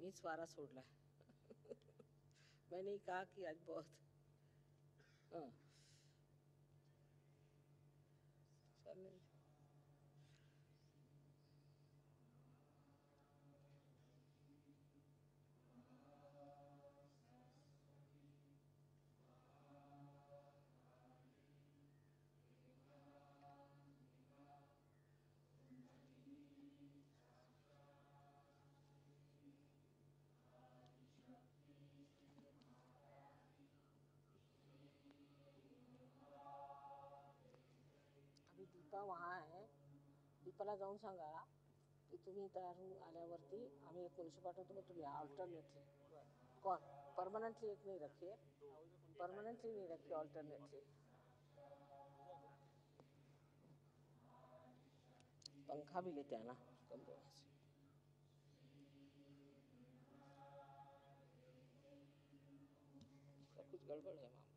मीच वारा सोडला. मैंने कहा कि आज बहुत चलने. अभी दीपा वहाँ है. दीपाला जाऊन सांगा की तुम्ही तयार होऊन आल्यावरती आम्ही एक पोलीस पाठवतो, मग तुम्ही अल्टरनेटली कौन परमानेंटली एक नहीं रखिए, परमानेंटली नहीं रखिए, अल्टरनेटली. पंखा भी लेते हैं ना कमरे में से. सब कुछ गड़बड़ है मामला,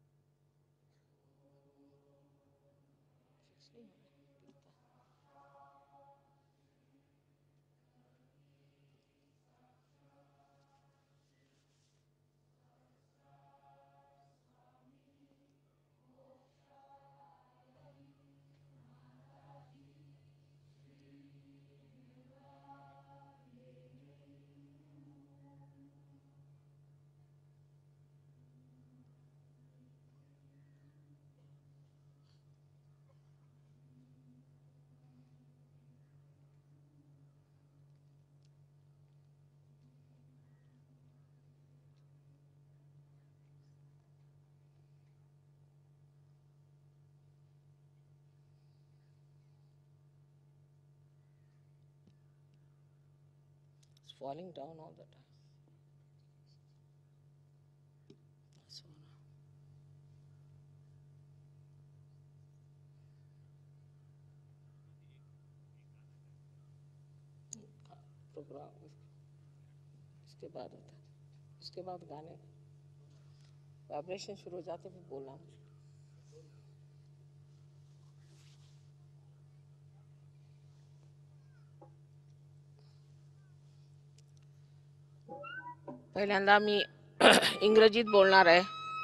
फिक्स नहीं हो रहा दिखता. It's falling down all the time. Programme इसके बाद होता है, उसके बाद गाने वाइब्रेशन शुरू हो जाते, फिर बोलना मुश्किल. पहिल्यांदा मी इंग्रजीत बोलणार आहे.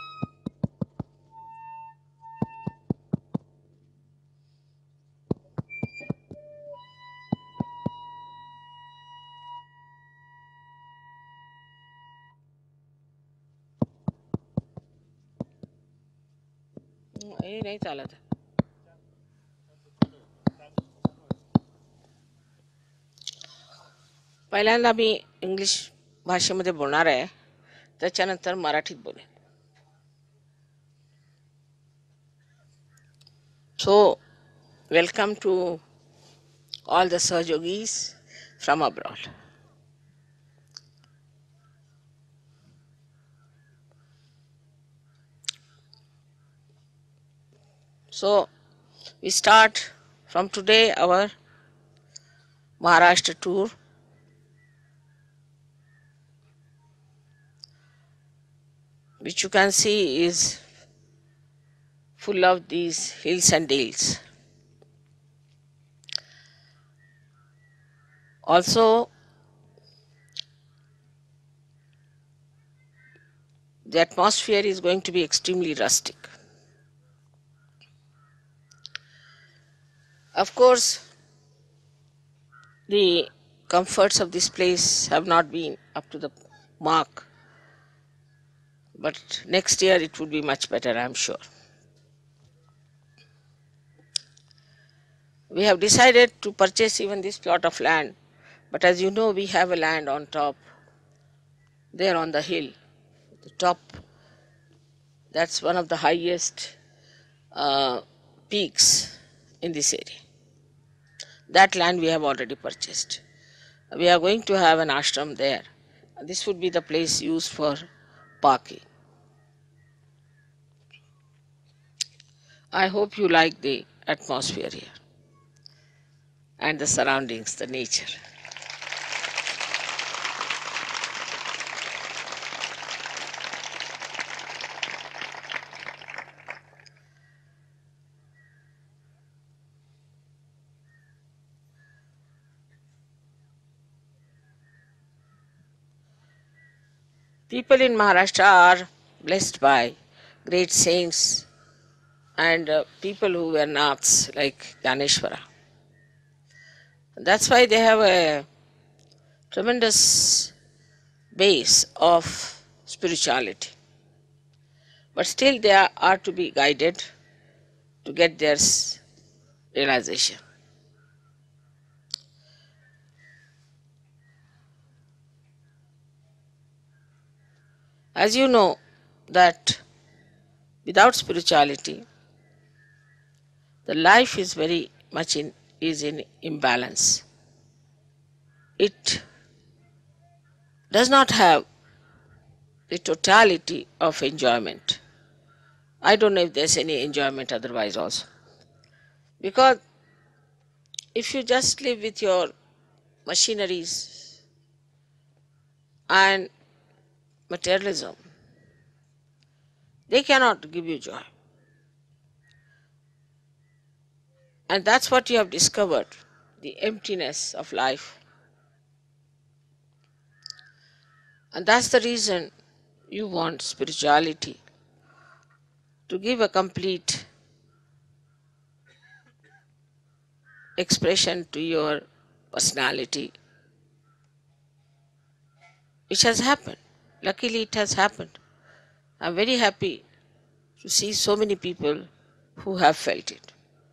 हे नाही चालत. पहिल्यांदा मी इंग्लिश भाषेमध्ये बोलणार आहे, त्याच्यानंतर मराठीत बोलेन. So, welcome to all the Sahajogis from abroad. So, we start from today our Maharashtra tour. Which you can see is full of these hills and dales. Also, the atmosphere is going to be extremely rustic. Of course, the comforts of this place have not been up to the mark, but next year it would be much better, I am sure. We have decided to purchase even this plot of land, but as you know, we have a land on top, there on the hill, the top. That's one of the highest peaks in this area. That land we have already purchased. We are going to have an ashram there. This would be the place used for parking. I hope you like the atmosphere here and the surroundings, the nature. People in Maharashtra are blessed by great saints and people who were naths like Dhaneshwara. That's why they have a tremendous base of spirituality. But still they are to be guided to get their realization. As you know that without spirituality, the life is very much in imbalance. It does not have the totality of enjoyment. I don't know if there's any enjoyment otherwise also. Because if you just live with your machineries and materialism, they cannot give you joy. And that's what you have discovered, the emptiness of life. And that's the reason you want spirituality to give a complete expression to your personality, which has happened. Luckily, it has happened. I'm very happy to see so many people who have felt it.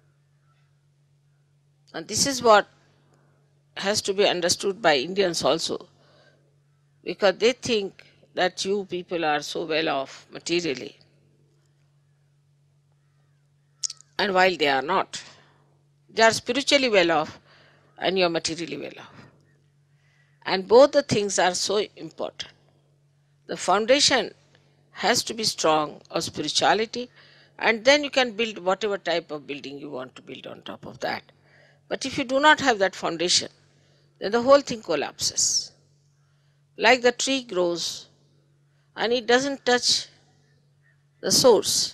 And this is what has to be understood by Indians also, because they think that you people are so well off materially, and while they are not. They are spiritually well off and you are materially well off. And both the things are so important. The foundation has to be strong of spirituality, and then you can build whatever type of building you want to build on top of that. But if you do not have that foundation, then the whole thing collapses. Like the tree grows and it doesn't touch the source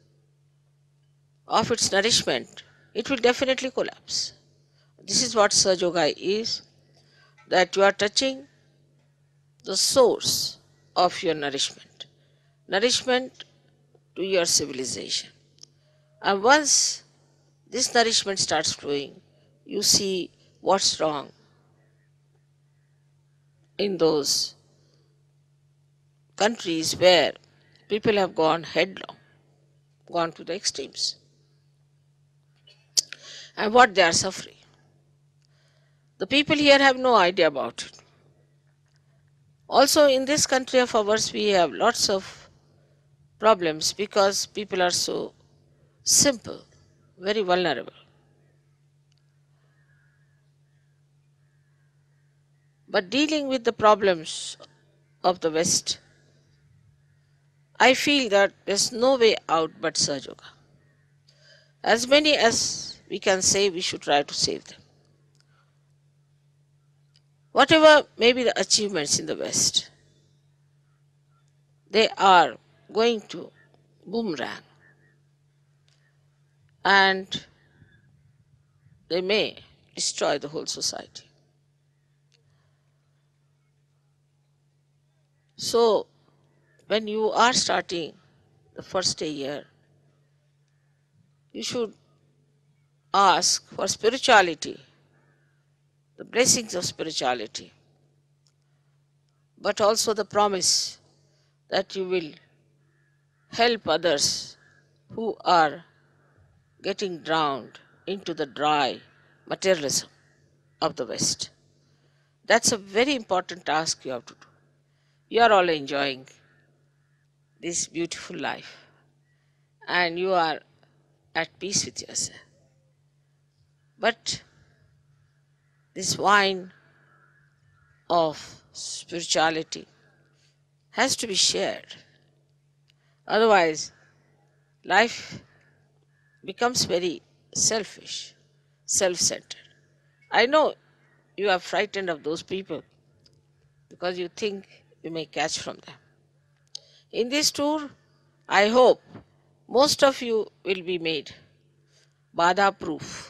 of its nourishment, it will definitely collapse. This is what Sahaja is, that you are touching the source of your nourishment to your civilization. And once this nourishment starts flowing, you see what's wrong in those countries where people have gone headlong, gone to the extremes, and what they are suffering. The people here have no idea about it. Also, in this country of ours, we have lots of problems because people are so simple, very vulnerable. But dealing with the problems of the West, I feel that there's no way out but Sahaja. As many as we can save, we should try to save them. Whatever may be the achievements in the West, they are going to boomerang, and they may destroy the whole society. So, when you are starting the first day here, you should ask for spirituality, the blessings of spirituality, but also the promise that you will help others who are getting drowned into the dry materialism of the West. That's a very important task you have to do. You are all enjoying this beautiful life and you are at peace with yourself. But this wine of spirituality has to be shared. Otherwise, life becomes very selfish, self-centered. I know you are frightened of those people because you think you may catch from them. In this tour, I hope most of you will be made Bada proof.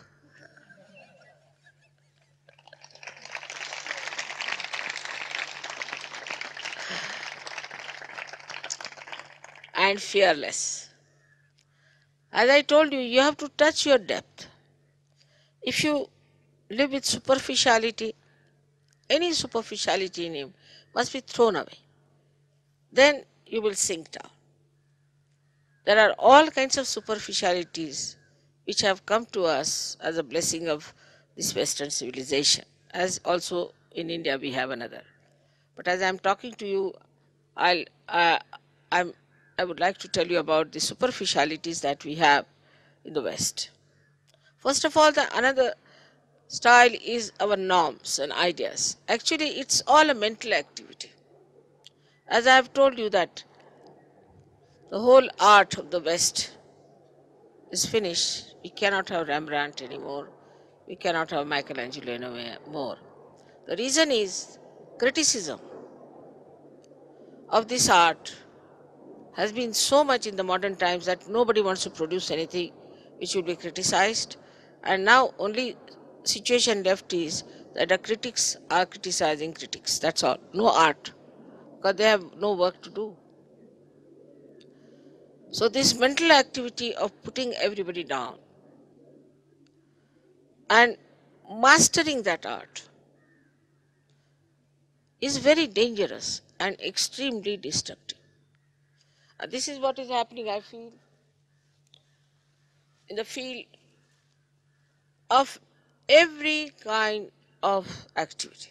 and fearless. As I told you, you have to touch your depth. If you live with superficiality, any superficiality in you must be thrown away. Then you will sink down. There are all kinds of superficialities which have come to us as a blessing of this Western civilization, as also in India we have another. But as I am talking to you, I'll, uh, I'm, I would like to tell you about the superficialities that we have in the West. First of all, the another style is our norms and ideas. Actually, it's all a mental activity. As I have told you that the whole art of the West is finished. We cannot have Rembrandt anymore. We cannot have Michelangelo anymore. The reason is criticism of this art has been so much in the modern times that nobody wants to produce anything which will be criticized. And now only situation left is that the critics are criticizing critics. That's all. No art. Because they have no work to do. So this mental activity of putting everybody down and mastering that art is very dangerous and extremely destructive. And this is what is happening, I feel, in the field of every kind of activity.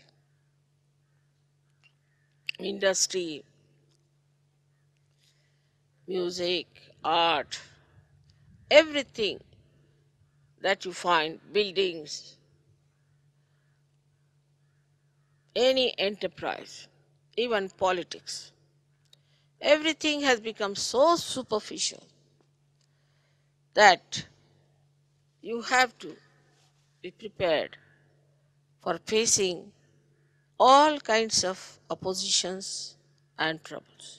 Industry, music, art, everything that you find, buildings, any enterprise, even politics, everything has become so superficial that you have to be prepared for facing all kinds of oppositions and troubles.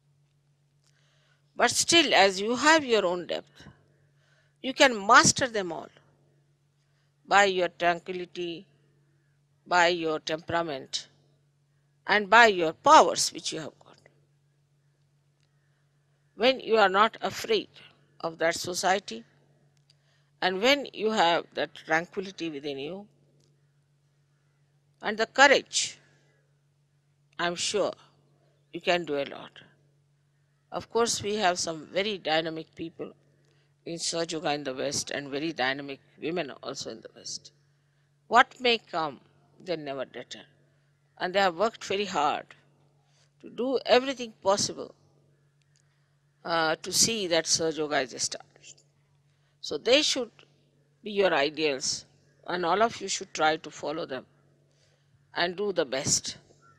But still, as you have your own depth, you can master them all by your tranquility, by your temperament, and by your powers which you have got. When you are not afraid of that society, and when you have that tranquility within you, and the courage, I am sure you can do a lot. Of course, we have some very dynamic people in Sahaja Yoga in the West and very dynamic women also in the West. What may come, they never deter. And they have worked very hard to do everything possible to see that Sahaja Yoga is established. So they should be your ideals, and all of you should try to follow them and do the best.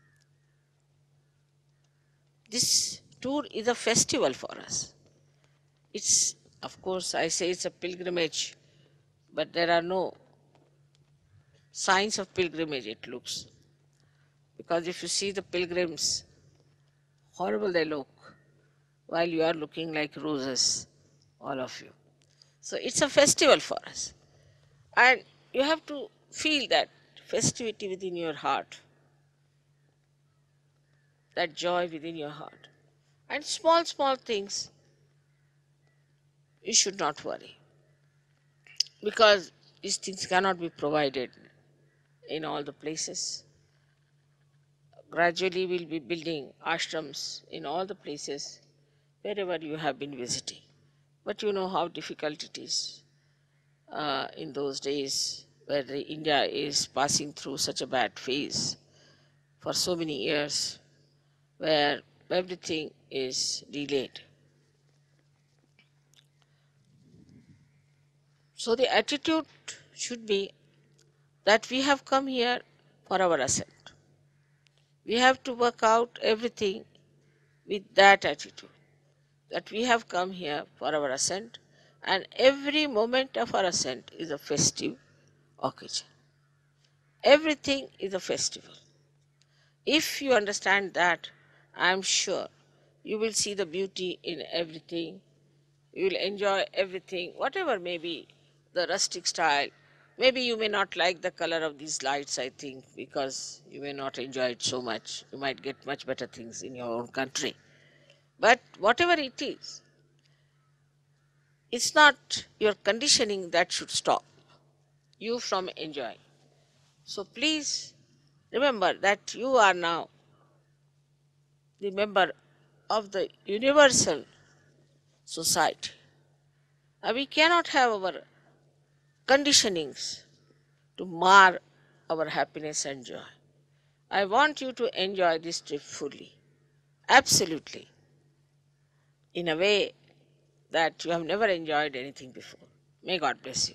This tour is a festival for us. It's, of course, I say it's a pilgrimage, but there are no signs of pilgrimage, it looks. Because if you see the pilgrims, horrible they look, while you are looking like roses, all of you. So it's a festival for us. And you have to feel that festivity within your heart, that joy within your heart. And small, small things, you should not worry. Because these things cannot be provided in all the places. Gradually we'll be building ashrams in all the places wherever you have been visiting. But you know how difficult it is in those days where India is passing through such a bad phase for so many years, where everything is delayed. So the attitude should be that we have come here for our ascent. We have to work out everything with that attitude, that we have come here for our ascent, and every moment of our ascent is a festive occasion. Everything is a festival. If you understand that, I am sure you will see the beauty in everything. You will enjoy everything, whatever may be the rustic style. Maybe you may not like the color of these lights, I think, because you may not enjoy it so much. You might get much better things in your own country. But whatever it is, it's not your conditioning that should stop you from enjoying. So please remember that you are now the member of the universal society. We cannot have our conditionings to mar our happiness and joy. I want you to enjoy this trip fully, absolutely, in a way that you have never enjoyed anything before. May God bless you.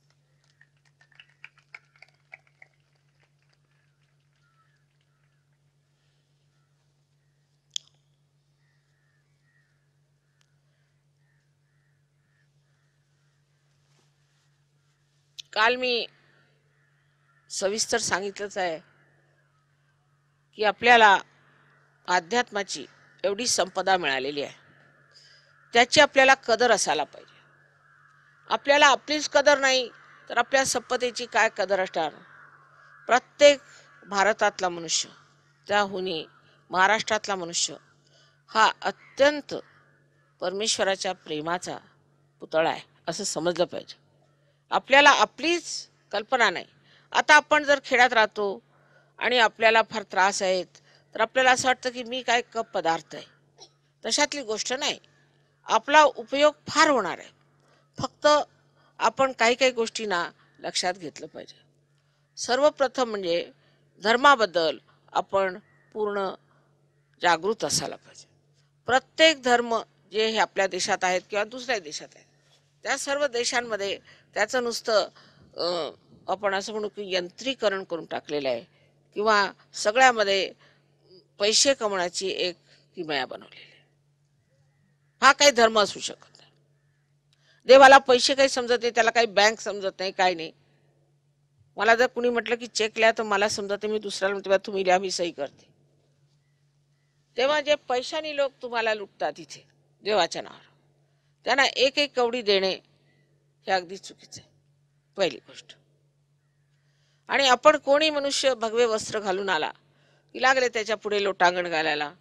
काल मी सविस्तर सांगितलंच आहे की आपल्याला अध्यात्माची एवढी संपदा मिळालेली आहे, त्याची आपल्याला कदर असायला पाहिजे. आपल्याला आपलीच कदर नाही तर आपल्या संपदेची काय कदर असणार. प्रत्येक भारतातला मनुष्य, त्याहुनी महाराष्ट्रातला मनुष्य हा अत्यंत परमेश्वराच्या प्रेमाचा पुतळा आहे असं समजलं पाहिजे. आपल्याला आपलीच कल्पना नाही. आता आपण जर खेड्यात राहतो आणि आपल्याला फार त्रास आहेत तर आपल्याला असं वाटतं की मी काय कप पदार्थ आहे. तशातली गोष्ट नाही. आपला उपयोग फार होणार आहे. फक्त आपण काही काही गोष्टींना लक्षात घेतलं पाहिजे. सर्वप्रथम म्हणजे धर्माबद्दल आपण पूर्ण जागृत असायला पाहिजे. प्रत्येक धर्म जे हे आपल्या देशात आहेत किंवा दुसऱ्या देशात आहेत, त्या सर्व देशांमध्ये त्याचं नुसतं आपण असं म्हणू की यंत्रीकरण करून टाकलेलं आहे किंवा सगळ्यामध्ये पैसे कमवण्याची एक किमया बनवलेली आहे. हा काही धर्म असू शकत नाही. देवाला पैसे काही समजत नाही, त्याला काही बँक समजत नाही, काही नाही. मला जर कुणी म्हटलं की चेक लिहा तर मला समजत मी दुसऱ्याला म्हणते तुम्ही लिहा मी सही करते. तेव्हा जे पैशानी लोक तुम्हाला लुटतात इथे देवाच्या नावावर, त्यांना एक एक कवडी देणे हे अगदी चुकीचे आहे. पहिली गोष्ट. आणि आपण कोणी मनुष्य भगवे वस्त्र घालून आला की लागले त्याच्या पुढे लोटांगण घालायला.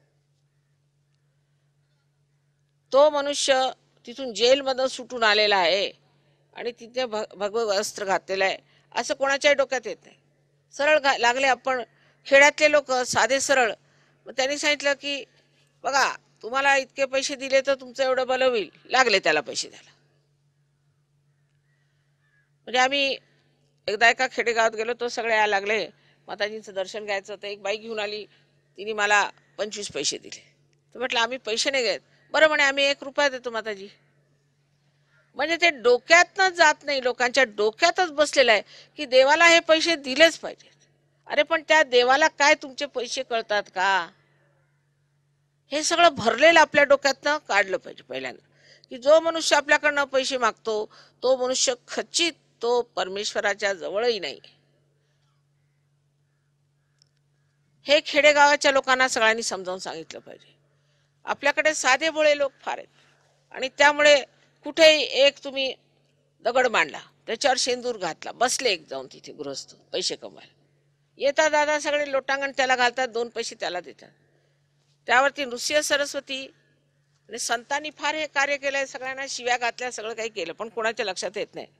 तो मनुष्य तिथून जेलमधून सुटून आलेला आहे आणि तिथे भगवे वस्त्र घातलेलं आहे असं कोणाच्याही डोक्यात येत नाही. सरळ लागले. आपण खेड्यातले लोक साधे सरळ. मग त्यांनी सांगितलं की बघा तुम्हाला इतके पैसे दिले तर तुमचं एवढं भलं होईल, लागले त्याला पैसे द्यायला. म्हणजे आम्ही एकदा एका खेडेगावात गेलो, तो सगळे यायला लागले माताजींचं दर्शन घ्यायचं होतं. एक बाई घेऊन आली, तिने मला 25 पैसे दिले. तर म्हटलं आम्ही पैसे नाही घेत. बरं म्हणे आम्ही 1 रुपया देतो माताजी. म्हणजे ते डोक्यातच जात नाही, लोकांच्या डोक्यातच बसलेलं आहे की देवाला हे पैसे दिलेच पाहिजेत. अरे पण त्या देवाला काय तुमचे पैसे कळतात का? हे सगळं भरलेलं आपल्या डोक्यातनं काढलं पाहिजे पहिल्यांदा. की जो मनुष्य आपल्याकडनं पैसे मागतो तो मनुष्य खचित तो परमेश्वराच्या जवळही नाही. हे खेडेगावाच्या लोकांना सगळ्यांनी समजावून सांगितलं पाहिजे. आपल्याकडे साधे भोळे लोक फार आहेत आणि त्यामुळे कुठेही एक तुम्ही दगड मांडला, त्याच्यावर शेंदूर घातला, बसले एक जाऊन तिथे गृहस्थ पैसे कमवायला. येतात दादा सगळे लोटांगण त्याला घालतात, 2 पैसे त्याला देतात. त्यावरती नृसिंह सरस्वती आणि संतांनी फार हे कार्य केलंय. सगळ्यांना शिव्या घातल्या, सगळं काही केलं, पण कोणाच्या लक्षात येत नाही.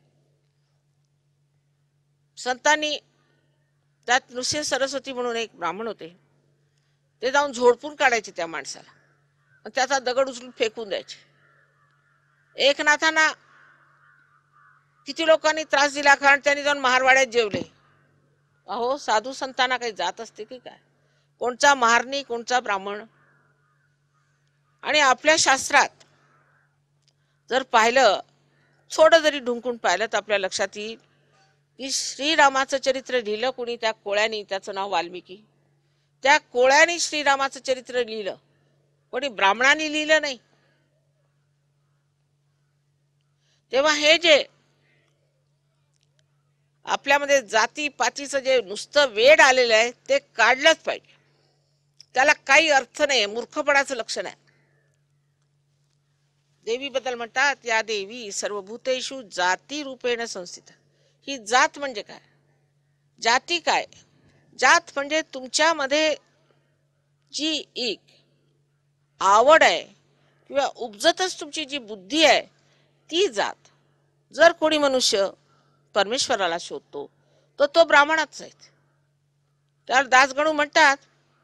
संतांनी त्यात नृसिंह सरस्वती म्हणून एक ब्राह्मण होते, ते जाऊन झोडपून काढायचे त्या माणसाला, त्याचा दगड उचलून फेकून द्यायचे. एकनाथांना किती लोकांनी त्रास दिला कारण त्यांनी जाऊन महारवाड्यात जेवले. अहो साधू संतांना काही जात असते की काय? कोणचा महारणी कोणचा ब्राह्मण. आणि आपल्या शास्त्रात जर पाहिलं, थोडं जरी ढुंकून पाहिलं तर आपल्या लक्षात येईल की श्रीरामाचं चरित्र लिहिलं कोणी? त्या कोळ्यानी, त्याचं नाव वाल्मिकी. त्या कोळ्यानी श्रीरामाचं चरित्र लिहिलं, कोणी ब्राह्मणांनी लिहिलं नाही. तेव्हा हे जे आपल्यामध्ये जाती पातीचं जे नुसतं वेड आलेलं आहे ते काढलंच पाहिजे. त्याला काही अर्थ नाही, मूर्खपणाचं लक्षण आहे. देवी बद्दल म्हणतात या देवी सर्वभूतेषु जाती रूपेण संस्थिता. ही जात म्हणजे काय? जाती काय? जात म्हणजे तुमच्यामध्ये जी एक आवड आहे किंवा उपजतच तुमची जी बुद्धी आहे ती जात जर कोणी मनुष्य परमेश्वराला शोधतो तर तो ब्राह्मणच आहे. त्याला दासगणू म्हणतात,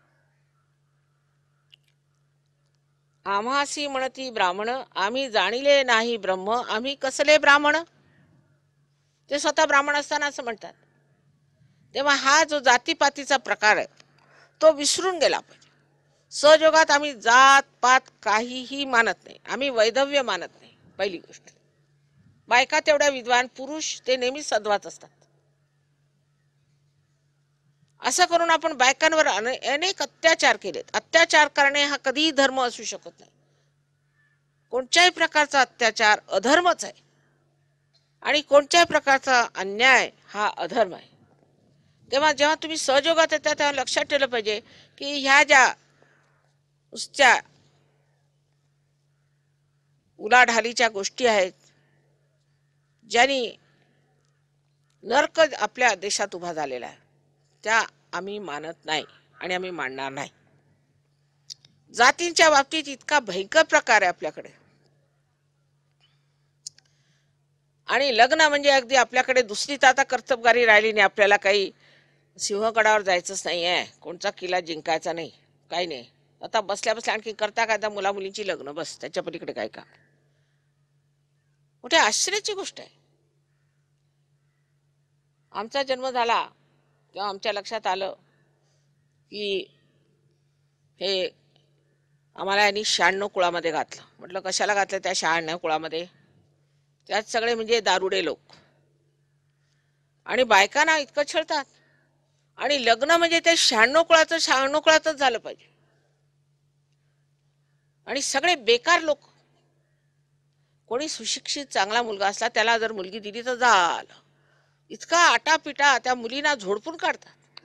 आम्हासी म्हणती ब्राह्मण, आम्ही जाणिले नाही ब्रह्म, आम्ही कसले ब्राह्मण. ते स्वतः ब्राह्मण असताना असं म्हणतात. तेव्हा हा जो जातीपातीचा प्रकार आहे तो विसरून गेला पाहिजे. सहयोगात आम्ही जात पात काहीही मानत नाही, आम्ही वैधव्य मानत नाही. पहिली गोष्ट, बायका तेवढ्या विद्वान, पुरुष ते नेहमी सद्वात असतात. असं करून आपण बायकांवर अनेक अत्याचार केलेत. अत्याचार करणे हा कधीही धर्म असू शकत नाही. कोणत्याही प्रकारचा अत्याचार अधर्मच आहे आणि कोणत्याही प्रकारचा अन्याय हा अधर्म आहे. तेव्हा जेव्हा तुम्ही सहयोगात येता तेव्हा लक्षात ठेवलं पाहिजे की ह्या ज्या नुसत्या उलाढालीच्या गोष्टी आहेत, ज्यांनी नरक आपल्या देशात उभा झालेला आहे, त्या आम्ही मानत नाही आणि आम्ही मानणार नाही. जातींच्या बाबतीत इतका भयंकर प्रकार आहे आपल्याकडे. आणि लग्न म्हणजे अगदी आपल्याकडे दुसरी तर आता कर्तबगारी राहिली नाही. आपल्याला काही सिंहगडावर जायचंच नाही आहे, कोणचा किल्ला जिंकायचा नाही, काही नाही. आता बसल्या बसल्या आणखी करता काय, मुला मुलींची लग्न, बस, त्याच्या पलीकडे काय का. मोठ्या आश्चर्याची गोष्ट आहे. आमचा जन्म झाला तेव्हा आमच्या लक्षात आलं की हे आम्हाला यांनी 96 कुळामध्ये घातलं. म्हटलं कशाला घातलं त्या 96 कुळामध्ये? त्यात सगळे म्हणजे दारुडे लोक आणि बायकांना इतकं छळतात. आणि लग्न म्हणजे ते 96 कुळाचं 96 कुळातच झालं पाहिजे. आणि सगळे बेकार लोक. कोणी सुशिक्षित चांगला मुलगा असला त्याला जर मुलगी दिली तर झालं. इतका आटापिटा त्या मुलींना झोडपून काढतात.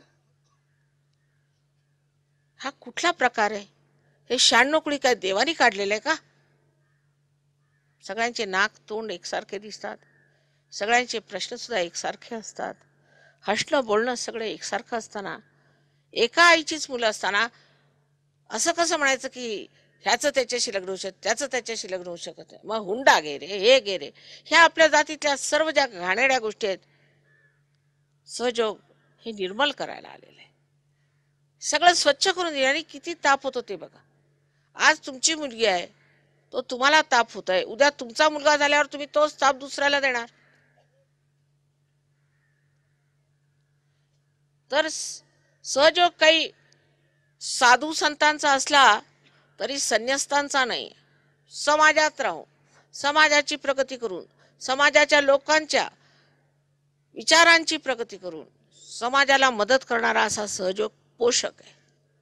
हा कुठला प्रकार आहे? हे 96 कुळी काय देवानी काढलेलं आहे का? सगळ्यांचे नाक तोंड एकसारखे दिसतात, सगळ्यांचे प्रश्न सुद्धा एकसारखे असतात, हसणं बोलणं सगळे एकसारखं असताना, एका आईचीच मुलं असताना असं कसं म्हणायचं की ह्याचं त्याच्याशी लग्न होऊ शकत, त्याचं त्याच्याशी लग्न होऊ शकत नाही. मग हुंडा गे रे, हे गे रे, ह्या आपल्या जातीतल्या सर्व ज्या घाणेरड्या गोष्टी आहेत, सहयोग हे निर्मल करायला आलेलं आहे. सगळं स्वच्छ करून दिलं. आणि किती ताप होतो ते बघा. आज तुमची मुलगी आहे, तो तुम्हाला ताप होत आहे, उद्या तुमचा मुलगा झाल्यावर तुम्ही तोच ताप दुसऱ्याला देणार. तर सहयोग काही साधू संतांचा असला तरी संन्यस्तांचा नाही. समाजात राहून समाजाची प्रगती करून, समाजाच्या लोकांच्या विचारांची प्रगती करून समाजाला मदत करणारा असा सहयोग पोषक आहे.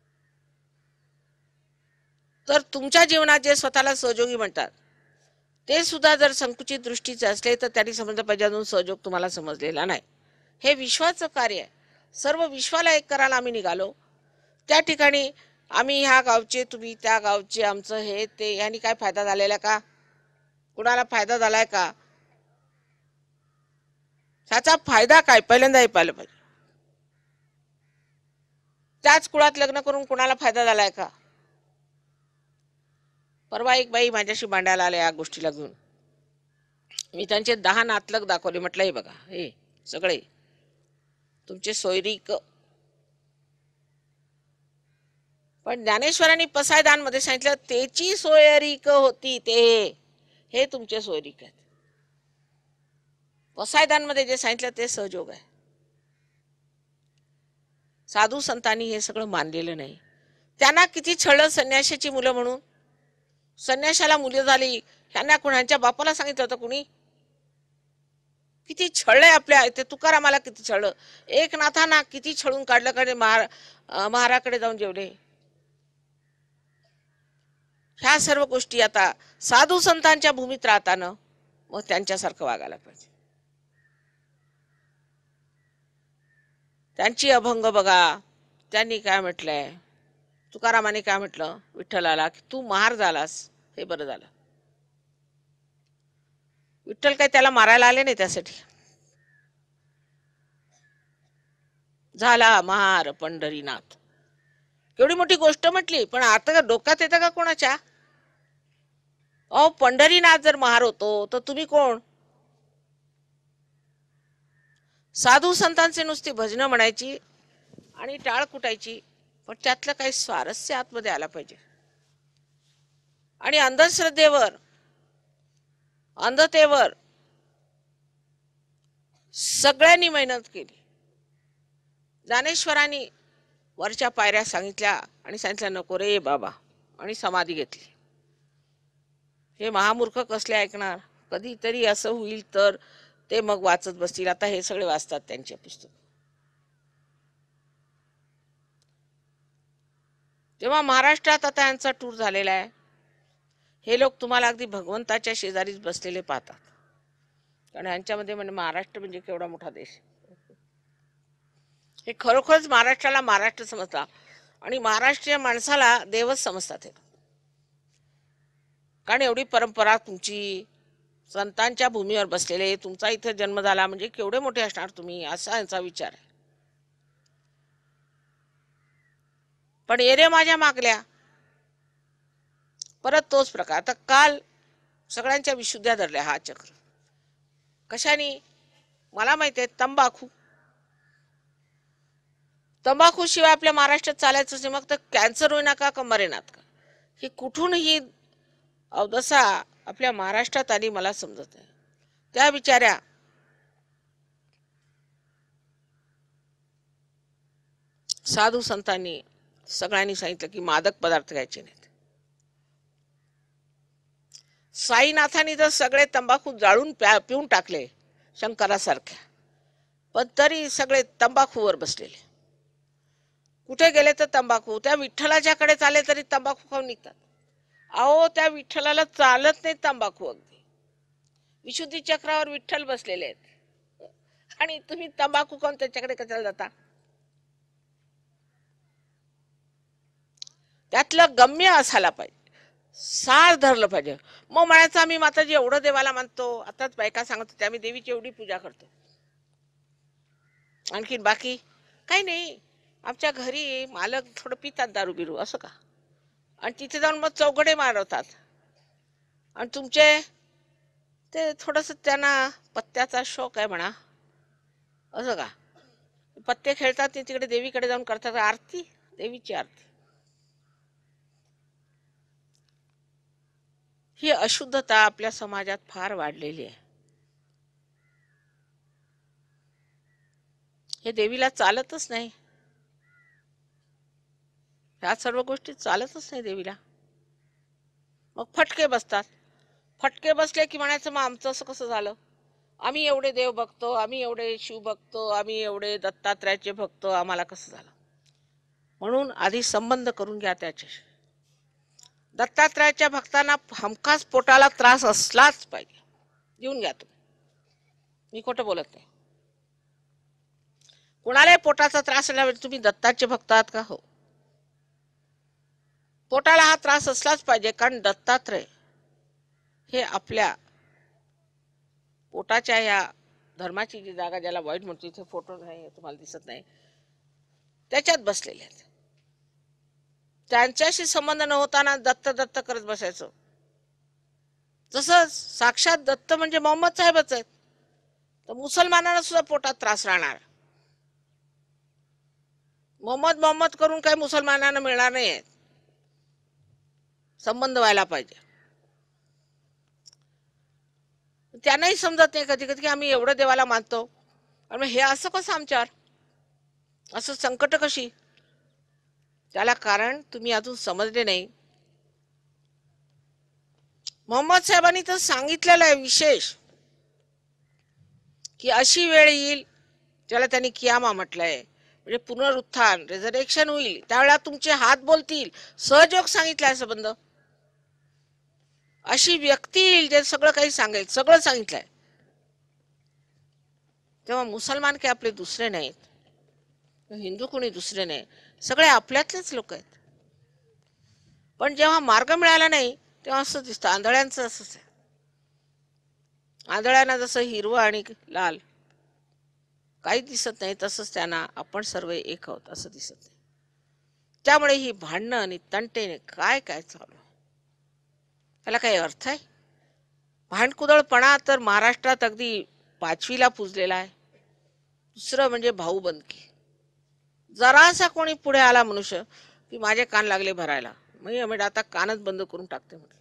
तर तुमच्या जीवनात जे स्वतःला सहयोगी म्हणतात ते सुद्धा जर संकुचित दृष्टीचे असले तर त्यांनी समजलं पाहिजे अजून सहयोग तुम्हाला समजलेला नाही. हे विश्वाचं कार्य आहे. सर्व विश्वाला एक करायला आम्ही निघालो. त्या ठिकाणी आम्ही ह्या गावचे, तुम्ही त्या गावचे, आमचं हे ते, यांनी काय फायदा झालेला का? कुणाला फायदा झालाय का? ह्याचा फायदा काय पहिल्यांदा हे पाहिलं पाहिजे. त्याच कुळात लग्न करून कुणाला फायदा झालाय का? परवा एक बाई माझ्याशी भांडायला आल्या या गोष्टीला घेऊन. मी त्यांचे 10 नातलग दाखवले. म्हटलं हे बघा, हे सगळे तुमचे सोयरीक. पण ज्ञानेश्वरांनी पसायदानमध्ये सांगितलं तेची सोयरीक होती ते, हे तुमचे सोयरीक आहेत. पसायदानमध्ये जे सांगितलं ते सहयोग आहे. साधू संतांनी हे सगळं मानलेलं नाही. त्यांना किती छळ संन्याशाची मुलं म्हणून. संन्याशाला मुलं झाली, ह्यांना कुणाच्या बापाला सांगितलं होतं कुणी? किती छळलंय आपल्या. ते तुकारामाला किती छळलं, एकनाथांना किती छळून काढलं. कडे महाराकडे जाऊन जेवले. ह्या सर्व गोष्टी आता साधू संतांच्या भूमीत राहताना मग त्यांच्यासारखं वागायला पाहिजे. त्यांची अभंग बघा, त्यांनी काय म्हटलंय. तुकारामाने काय म्हटलं विठ्ठलाला की तू महार झालास, हे बरं झालं. विठ्ठल काय त्याला मारायला आले नाही, त्यासाठी झाला महार पंढरीनाथ. केवढी मोठी गोष्ट म्हटली, पण आता का डोक्यात येतं का कोणाच्या? अहो पंढरीनाथ जर महार होतो तर तुम्ही कोण? साधू संतांचे नुसती भजनं म्हणायची आणि टाळ कुटायची, पण त्यातलं काही स्वारस्य आतमध्ये आला पाहिजे. आणि अंधश्रद्धेवर, अंधतेवर सगळ्यांनी मेहनत केली. ज्ञानेश्वरांनी वरच्या पायऱ्या सांगितल्या आणि सांगितलं नको रे बाबा, आणि समाधी घेतली. हे महामूर्ख कसले ऐकणार? कधीतरी असं होईल तर ते मग वाचत बसतील. आता हे सगळे वाचतात त्यांचे पुस्तक. तेव्हा महाराष्ट्रात आता यांचा टूर झालेला आहे. हे लोक तुम्हाला अगदी भगवंताच्या शेजारीच बसलेले पाहतात, कारण यांच्यामध्ये म्हणजे महाराष्ट्र म्हणजे केवढा मोठा देश. हे खरोखरच महाराष्ट्राला महाराष्ट्र समजतात आणि महाराष्ट्रीय माणसाला देवच समजतात. हे कारण एवढी परंपरा तुमची, संतांच्या भूमीवर बसलेले, तुमचा इथे जन्म झाला म्हणजे केवढे मोठे असणार तुम्ही, असा यांचा विचार आहे. पण येरे माझ्या मागल्या, परत तोच प्रकार. आता काल सगळ्यांच्या विशुद्ध्या धरल्या. हा चक्र कशाने? मला माहिती आहे, तंबाखू. तंबाखू शिवाय आपल्या महाराष्ट्रात चालायचं नाही. मग तर कॅन्सर होईना का कंबर येणार का? ही कुठून ही अवदसा आपल्या महाराष्ट्रात आली मला समजत नाही. त्या बिचाऱ्या साधू संतांनी सगळ्यांनी सांगितलं की मादक पदार्थ घ्यायचे नाहीत. साईनाथांनी तर सगळे तंबाखू जाळून पिऊन टाकले शंकरासारख्या, पण तरी सगळे तंबाखूवर बसलेले. कुठे गेले तर तंबाखू. त्या विठ्ठलाच्याकडे चाले तरी तंबाखू खाऊन निघतात. अहो त्या विठ्ठलाला चालत नाही तंबाखू. अगदी विशुद्धी चक्रावर विठ्ठल बसलेले आहेत आणि तुम्ही तंबाखू खाऊन त्याच्याकडे कशाला जाता? त्यातलं गम्य असायला पाहिजे, सार धरलं पाहिजे. मग म्हणायचं आम्ही माताजी एवढं देवाला मानतो. आताच बायका सांगत होत्या आम्ही देवीची एवढी पूजा करतो, आणखीन बाकी काही नाही. आमच्या घरी मालक थोडं पितात दारू बिरू, असं का? आणि तिथे जाऊन मग चौघडे मारवतात. आणि तुमचे ते थोडस त्यांना पत्त्याचा शौक आहे म्हणा, असं का? पत्ते खेळतात ते तिकडे देवीकडे जाऊन करतात आरती, देवीची आरती. ही अशुद्धता आपल्या समाजात फार वाढलेली आहे. हे देवीला चालतच नाही. ह्या सर्व गोष्टी चालतच नाही देवीला. मग फटके बसतात. फटके बसले की म्हणायचं मग आमचं असं कसं झालं? आम्ही एवढे देव बघतो, आम्ही एवढे शिव बघतो, आम्ही एवढे दत्तात्रयाचे भक्त, आम्हाला कसं झालं? म्हणून आधी संबंध करून घ्या त्याच्याशी. दत्तात्रयाच्या भक्तांना हमखास पोटाला त्रास असलाच पाहिजे. देऊन घ्या तुम्ही, मी खोटं बोलत नाही. कुणालाही पोटाचा त्रास आला तुम्ही दत्ताचे भक्त आहात का? हो, पोटाला हा त्रास असलाच पाहिजे, कारण दत्तात्रय हे आपल्या पोटाच्या या धर्माची जी जागा, ज्याला वाईट म्हणतो, इथे फोटो नाही तुम्हाला दिसत नाही, त्याच्यात बसलेले आहेत. त्यांच्याशी संबंध न होताना दत्त दत्त करत बसायचं. जसं साक्षात दत्त म्हणजे मोहम्मद साहेबच आहेत, तर मुसलमानांना सुद्धा पोटात त्रास राहणार. मोहम्मद मोहम्मद करून काही मुसलमानांना मिळणार नाही. संबंध व्हायला पाहिजे. त्यांनाही समजत नाही कधी कधी की आम्ही एवढं देवाला मानतो आणि हे असं कसं आमच्यावर, असं संकट कशी? त्याला कारण तुम्ही अजून समजले नाही. मोहम्मद साहेबांनी तर सांगितलेलं आहे विशेष, की अशी वेळ येईल, ज्याला त्यांनी कियामा म्हटलंय, म्हणजे पुनरुत्थान, रिझरेक्शन होईल, त्यावेळेला तुमचे हात बोलतील. सहजयोग सांगितलाय संबंध. अशी व्यक्ती येईल जे सगळं काही सांगेल, सगळं सांगितलंय. तेव्हा मुसलमान काही आपले दुसरे नाहीत, हिंदू कोणी दुसरे नाही, सगळे आपल्यातलेच लोक आहेत. पण जेव्हा मार्ग मिळाला नाही तेव्हा असं दिसतं. आंधळ्यांचं असंच आहे. आंधळ्यांना जसं हिरवं आणि लाल काही दिसत नाही, तसंच त्यांना आपण सर्व एक आहोत असं दिसत नाही. त्यामुळे ही भांडणं आणि तंटेने काय काय चालू, त्याला काही अर्थ आहे? भांडकुदळपणा तर महाराष्ट्रात अगदी 5वीला पुजलेला आहे. दुसरं म्हणजे भाऊबंदकी. जरासा कोणी पुढे आला मनुष्य की माझे कान लागले भरायला, म्हणजे आता कानच बंद करून टाकते म्हटलं.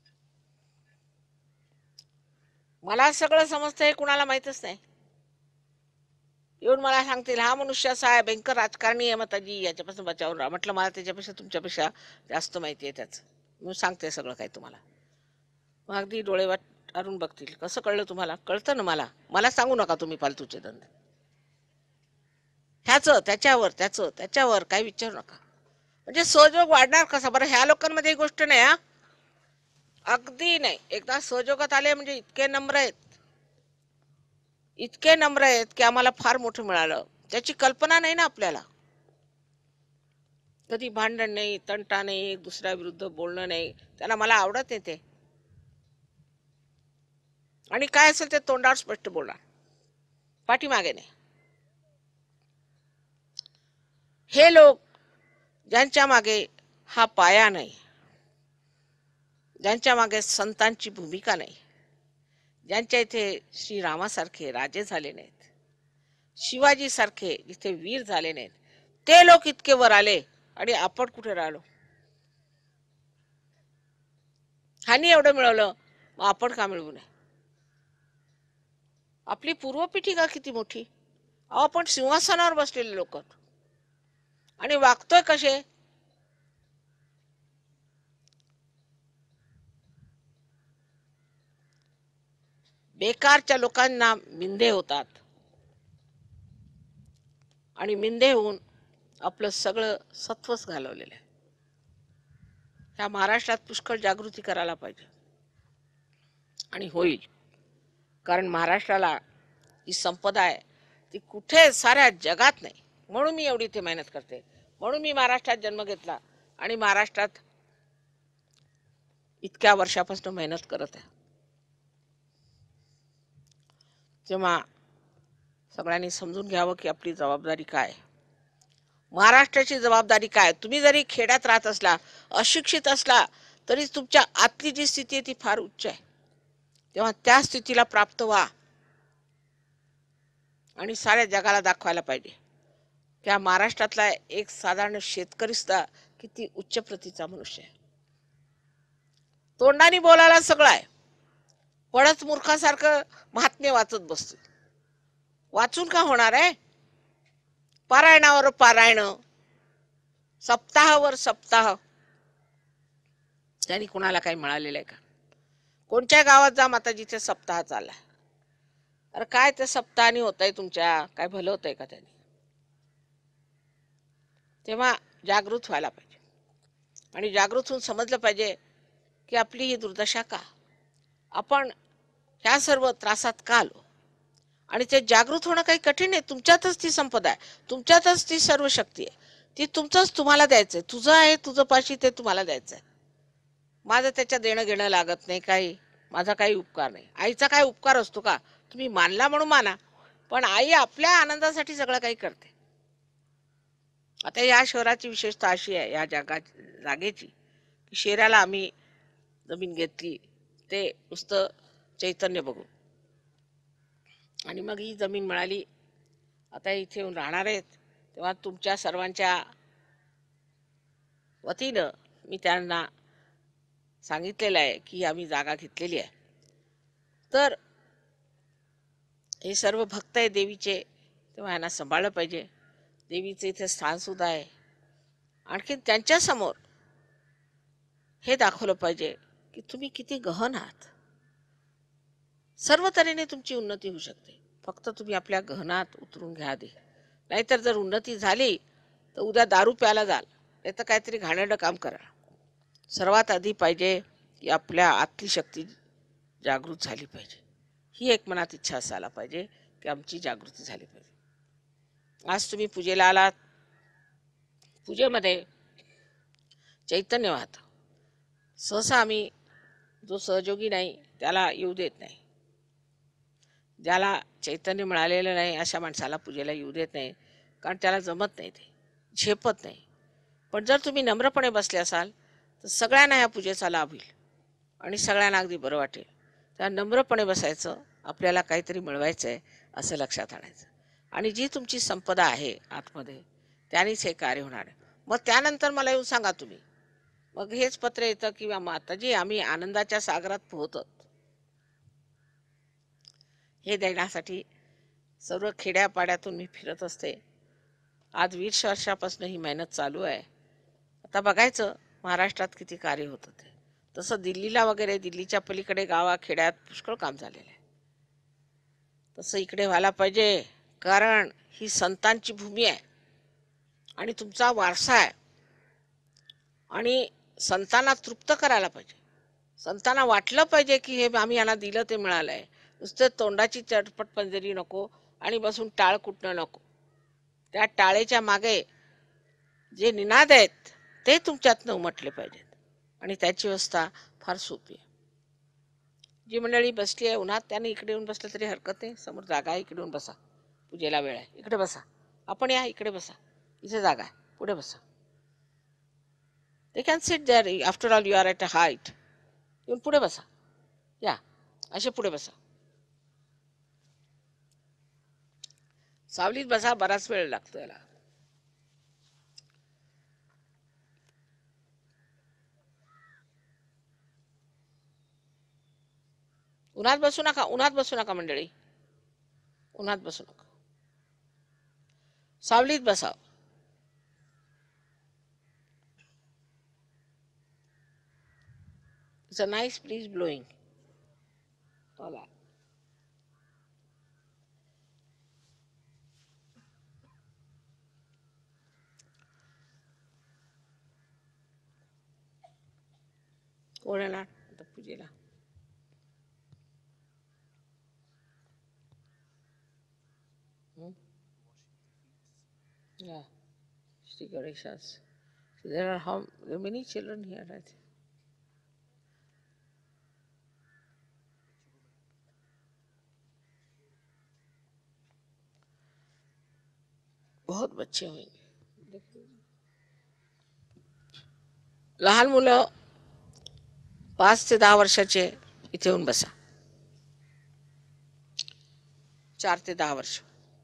मला सगळं समजतं हे कुणाला माहितच नाही. येऊन मला सांगतील हा मनुष्य असा आहे, भयंकर राजकारणी आहे मताजी, याच्यापासून बचावून राहा. म्हटलं मला त्याच्यापेक्षा तुमच्यापेक्षा जास्त माहिती आहे त्याच, मी सांगते सगळं काही तुम्हाला. मग अगदी डोळे वाटून बघतील, कसं कळलं तुम्हाला? कळतं ना मला, मला सांगू नका तुम्ही फालतूचे धंदे. ह्याचं त्याच्यावर त्याचं त्याच्यावर काही विचारू नका. म्हणजे सहयोग वाढणार कसा बरं? ह्या लोकांमध्ये ही गोष्ट नाही हा, अगदी नाही. एकदा सहयोगात आले म्हणजे इतके नम्र आहेत, इतके नम्र आहेत की आम्हाला फार मोठं मिळालं, त्याची कल्पना नाही ना आपल्याला. कधी भांडण नाही, तंटा नाही, एक दुसऱ्या विरुद्ध बोलणं नाही. त्यांना मला आवडत नाही ते, आणि काय असेल ते तोंडावर स्पष्ट बोलणार, पाठीमागे नाही. हे लोक ज्यांच्या मागे हा पाया नाही, ज्यांच्या मागे संतांची भूमिका नाही, ज्यांच्या इथे श्रीरामासारखे राजे झाले नाहीत, शिवाजी सारखे जिथे वीर झाले नाहीत, ते लोक इतके वर आले आणि आपण कुठे राहिलो? ह्यांनी एवढं मिळवलं, मग आपण का मिळवू नये? आपली पूर्वपीठिका किती मोठी. आपण सिंहासनावर बसलेले लोक आणि वागतोय कसे? बेकारच्या लोकांना मिंदे होतात आणि मिंदे होऊन आपलं सगळं सत्वच घालवलेलं आहे. ह्या महाराष्ट्रात पुष्कळ जागृती करायला पाहिजे, आणि होईल. कारण महाराष्ट्राला ही संपदा आहे ती कुठे साऱ्या जगात नाही. म्हणून मी एवढी इथे मेहनत करते, म्हणून मी महाराष्ट्रात जन्म घेतला आणि महाराष्ट्रात इतक्या वर्षापासून मेहनत करत आहे. तेव्हा सगळ्यांनी समजून घ्यावं की आपली जबाबदारी काय, महाराष्ट्राची जबाबदारी काय. तुम्ही जरी खेड्यात राहत असला, अशिक्षित असला, तरी तुमच्या आतली जी स्थिती आहे ती फार उच्च आहे. तेव्हा त्या स्थितीला प्राप्त व्हा आणि साऱ्या जगाला दाखवायला पाहिजे त्या महाराष्ट्रातला एक साधारण शेतकरी सुद्धा किती उच्च प्रतीचा मनुष्य आहे. तोंडाने बोलायला सगळं आहे, पडच मूर्खासारखं महात्म्य वाचत बसतो. वाचून का होणार आहे? पारायणावर पारायण, सप्ताहावर सप्ताह, त्यांनी कुणाला काही मिळालेलं आहे का? कोणत्या गावात जा, माताजीचे सप्ताह चाललाय. अरे काय ते सप्ताहानी होत आहे तुमच्या? काय भलं होत आहे का त्यांनी? तेव्हा जागृत व्हायला पाहिजे, आणि जागृत होऊन समजलं पाहिजे की आपली ही दुर्दशा का, आपण ह्या सर्व त्रासात का आलो. आणि ते जागृत होणं काही कठीण आहे. तुमच्यातच ती संपदा आहे, तुमच्यातच ती सर्व शक्ती आहे. ती तुमचंच तुम्हाला द्यायचंय. तुझं आहे, तुझं पाशी ते तुम्हाला द्यायचंय. माझं त्याच्या देणं घेणं लागत नाही काही, माझा काही उपकार नाही. आईचा काय उपकार असतो का? तुम्ही मानला म्हणून माना, पण आई आपल्या आनंदासाठी सगळं काही करते. आता या शहराची विशेषता अशी आहे, या जागेची, की शहराला आम्ही जमीन घेतली ते नुसतं चैतन्य बघू, आणि मग ही जमीन मिळाली, आता इथे येऊन राहणार आहेत. तेव्हा तुमच्या सर्वांच्या वतीनं मी त्यांना सांगितलेलं आहे की आम्ही जागा घेतलेली आहे. तर हे सर्व भक्त आहे देवीचे, तेव्हा यांना सांभाळलं पाहिजे. देवीचे इथे स्थान सुद्धा आहे. आणखी त्यांच्या समोर हे दाखवलं पाहिजे की तुम्ही किती गहन आहात. सर्व तऱ्हेने तुमची उन्नती होऊ शकते, फक्त तुम्ही आपल्या गहनात उतरून घ्या दे. नाहीतर जर उन्नती झाली तर उद्या दारू प्यायला जाल, नाही तर काहीतरी घाणेरडं काम करा. सर्वात आधी पाहिजे की आपल्या आतली शक्ती जागृत झाली पाहिजे. ही एक मनात इच्छा असायला पाहिजे की आमची जागृती झाली पाहिजे. आज तुम्ही पूजेला आलात, पूजेमध्ये चैतन्य वाहतं. सहसा आम्ही जो सहयोगी नाही त्याला येऊ देत नाही, ज्याला चैतन्य मिळालेलं नाही अशा माणसाला पूजेला येऊ देत नाही, कारण त्याला जमत नाही, ते झेपत नाही. पण जर तुम्ही नम्रपणे बसले असाल तर सगळ्यांना या पूजेचा लाभ होईल आणि सगळ्यांना अगदी बरं वाटेल. त्या नम्रपणे बसायचं, आपल्याला काहीतरी मिळवायचं आहे असं लक्षात आणायचं. आणि जी तुमची संपदा आहे आतमध्ये त्यानेच हे कार्य होणार आहे. मग त्यानंतर मला येऊन सांगा तुम्ही. मग हेच पत्र येतं किंवा माताजी आम्ही आनंदाच्या सागरात पोहतो हे देण्यासाठी सर्व खेड्यापाड्यातून मी फिरत असते. आज 20 वर्षापासून ही मेहनत चालू आहे. आता बघायचं महाराष्ट्रात किती कार्य होतं ते. तसं दिल्लीला वगैरे, दिल्लीच्या पलीकडे गावा खेड्यात पुष्कळ काम झालेलं आहे. तसं इकडे व्हायला पाहिजे, कारण ही संतांची भूमी आहे आणि तुमचा वारसा आहे. आणि संतांना तृप्त करायला पाहिजे. संतांना वाटलं पाहिजे की हे आम्ही यांना दिलं ते मिळालंय. नुसतं तोंडाची चटपट पंजरी नको आणि बसून टाळ कुटणं नको. त्या टाळेच्या मागे जे निनाद आहेत ते तुमच्यातनं उमटले पाहिजेत. आणि त्याची व्यवस्था फार सोपी आहे. जी मंडळी बसली आहे उन्हात त्यांनी इकडे येऊन बसलं तरी हरकत नाही. समोर जागा आहे, इकडे येऊन बसा. पूजेला वेळ आहे, इकडे बसा. आपण या, इकडे बसा, इथे जागा आहे, पुढे बसा. They can sit there. After all, you are at a height. येऊन पुढे बसा. या, असे पुढे बसा. सावलीत बसा, बराच वेळ लागतो याला. उन्हात बसू नका, उन्हात बसू नका मंडळी, उन्हात बसू नका. सावलीत बसा. It's a nice breeze blowing. All. कोण येणार आता पूजेला? Yeah, Shri Ganesha's. So there are many children here, I think. बहुत बच्चे होंगे. लहान मुलं 5 ते 10 वर्षाचे इथे येऊन बसा. 4 ते 10 वर्ष.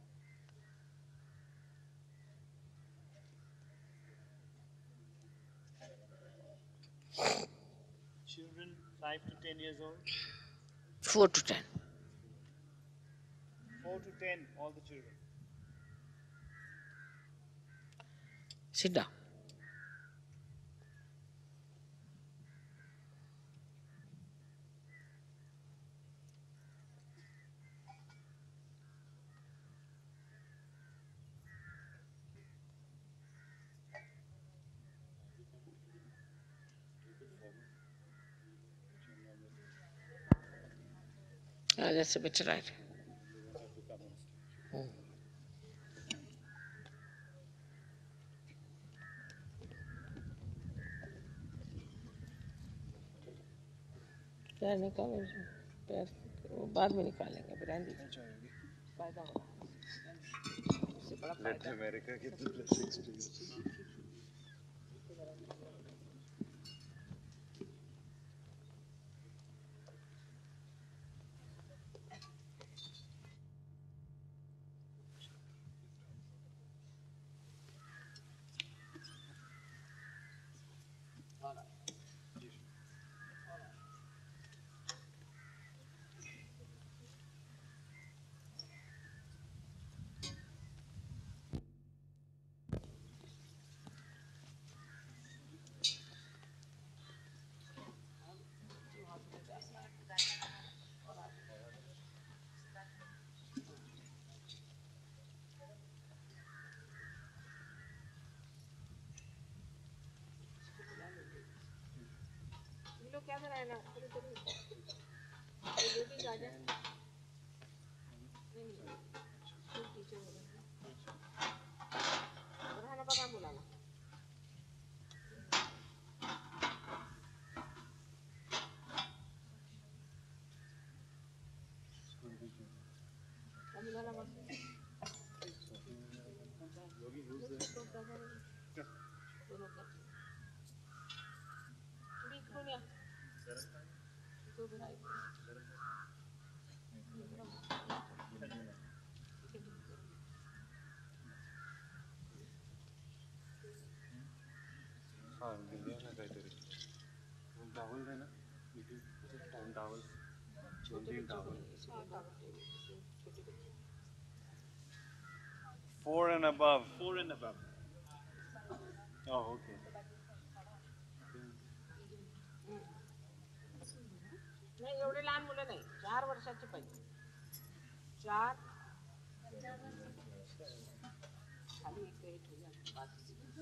Children 5 to 10 years old? 4 to 10. 4 to 10, all the children. Sit down. That's a bit right. पैर निकालो, पैर वो बाद में निकालेंगे. ब्रांडी फायदा होगा. उससे बड़ा Let फायदा. America get the blessings to you. क्या बनाया ना लेडीज आ जाए. टीचर राहना बघा मुलाला. मुलाला मस्त दोनों कर हां दिले ना काहीतरी टावल दे ना towel 2-3 towel 4 and above. 4 and above. Oh, okay. नाही एवढे लहान मुलं नाही, 4 वर्षाचे पाहिजे. 4 खाली एक हे ठेवूया पाच.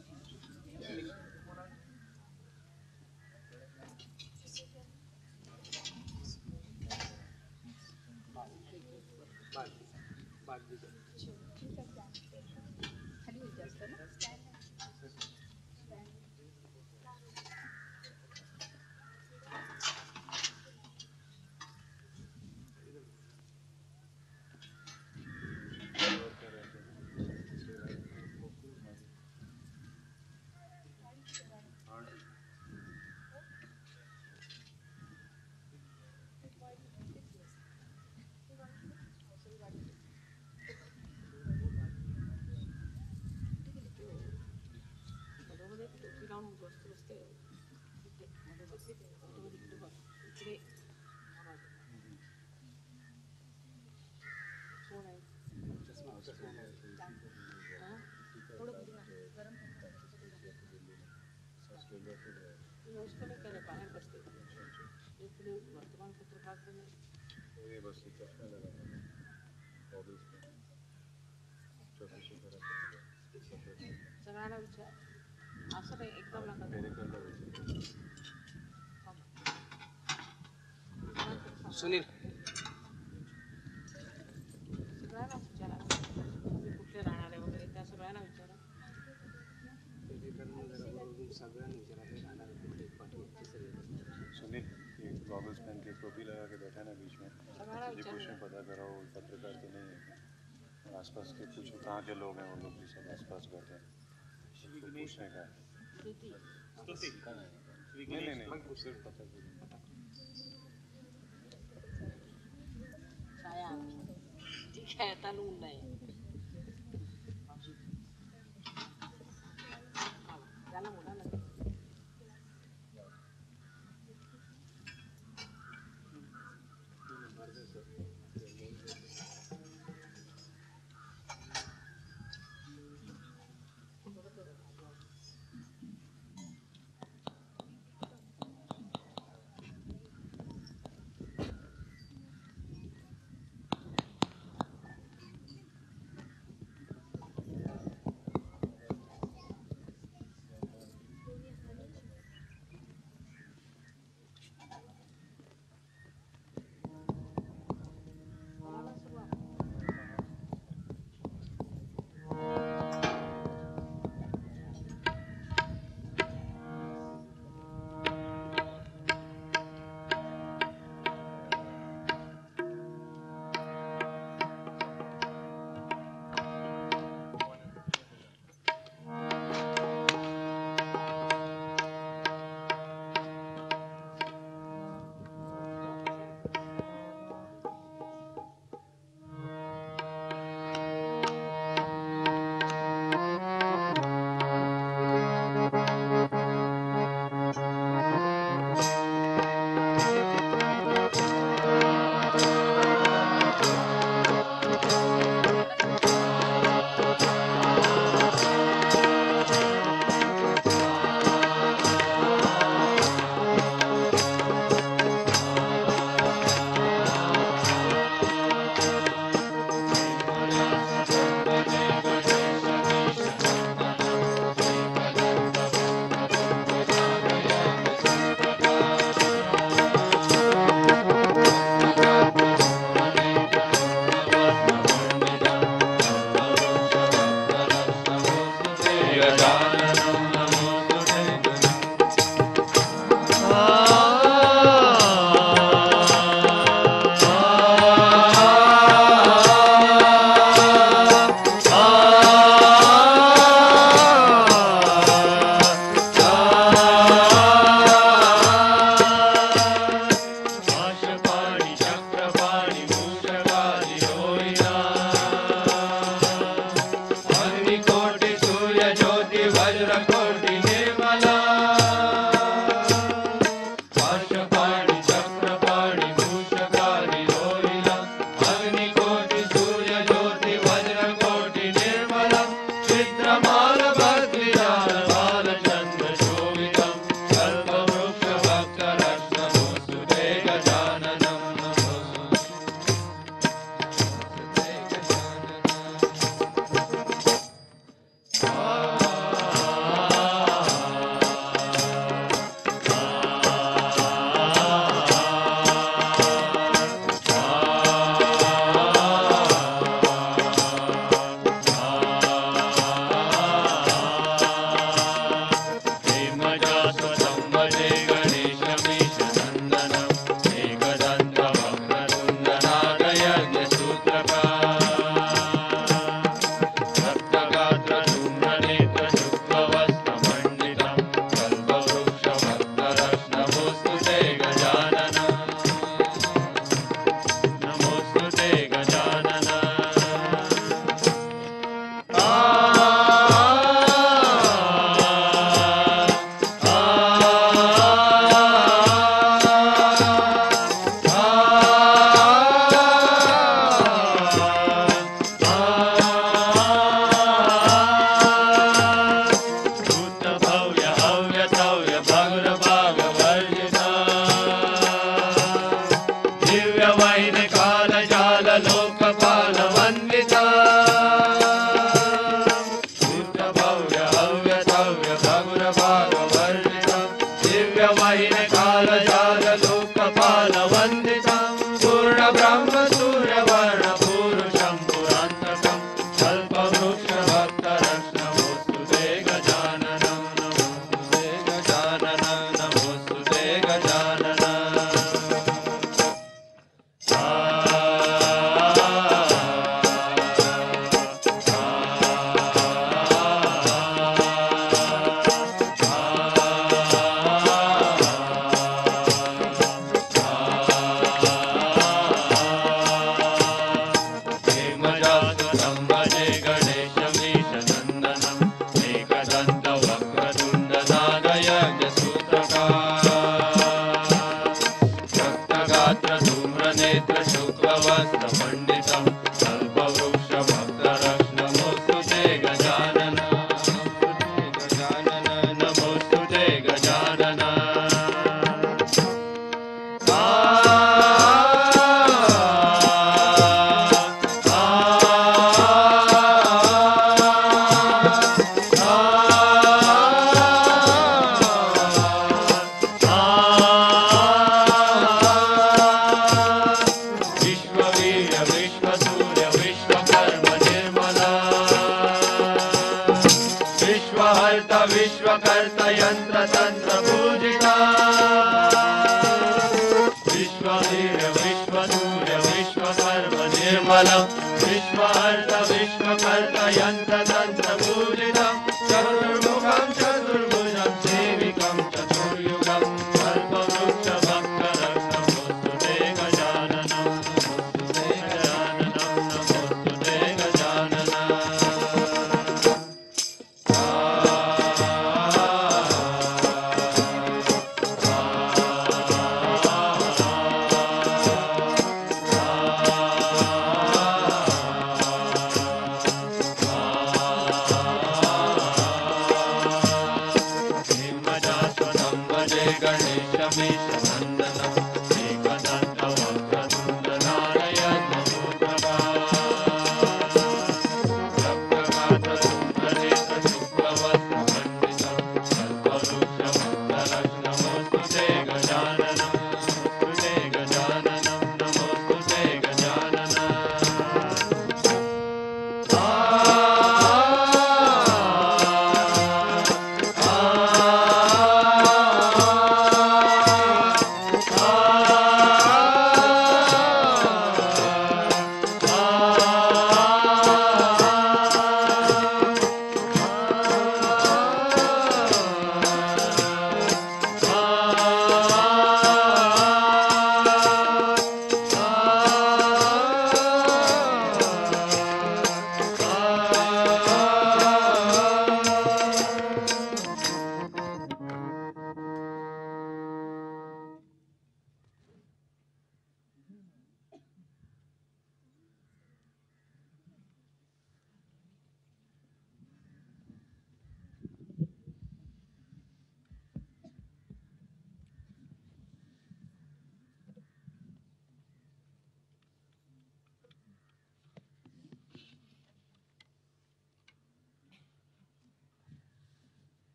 टोपी लावून बसते बसते इथे मध्ये बसते इकडे बघ इकडे कोण आहे थोडं करे बाहेर बसते इकडे वर्तमानपत्र काढते नाही बसली चष्मा लगा सगळ्यांना विचार असं नाही एकदम नका सुनील सगळ्यांना विचारा तुम्ही कुठले राहणार आहे वगैरे त्या सगळ्यांना विचारा सगळ्यांना विचारा राहणार कुठले पाठवते सगळे सुनील ये गॉगल्स पहन के टोपी लगा के बैठा ना बीच में पूछने पता करो पत्रकार तो नहीं है आसपास के पूछो कहाँ के लोग हैं वो लोग भी सब आसपास बैठे हैं पूछने का नहीं छाया ठीक आहे आता लून नाही त्याला मुलांना दिव्यवाहिने कालजात लोकपालवन्दितं पूर्णब्रह्म सूर्यवर्ण पुरुषं पुरान्तकं कल्पवृक्षभक्तरत्नमोऽस्तुते गजाननं नमोऽस्तुते गजाननं नमोऽस्तुते गजानन पंडितं कल्पवृक्ष भक्तरत्नमोऽस्तुते गजानन नमोऽस्तुते गजानन विश्वकर्ता यंत्र तंत्र पूजिता विश्ववीर विश्वसूर्य विश्वकर्म निर्मलम विश्वार्थ विश्वकर्ता यंत्र तंत्र पूजिता चतुर्मुखं चतुर्भुजं सेविकं चतुर्युगं कल्पवृक्ष भक्तरत्नमोऽस्तुते गजाननं नमोऽस्तुते गजाननं नमोऽस्तुते Gajanan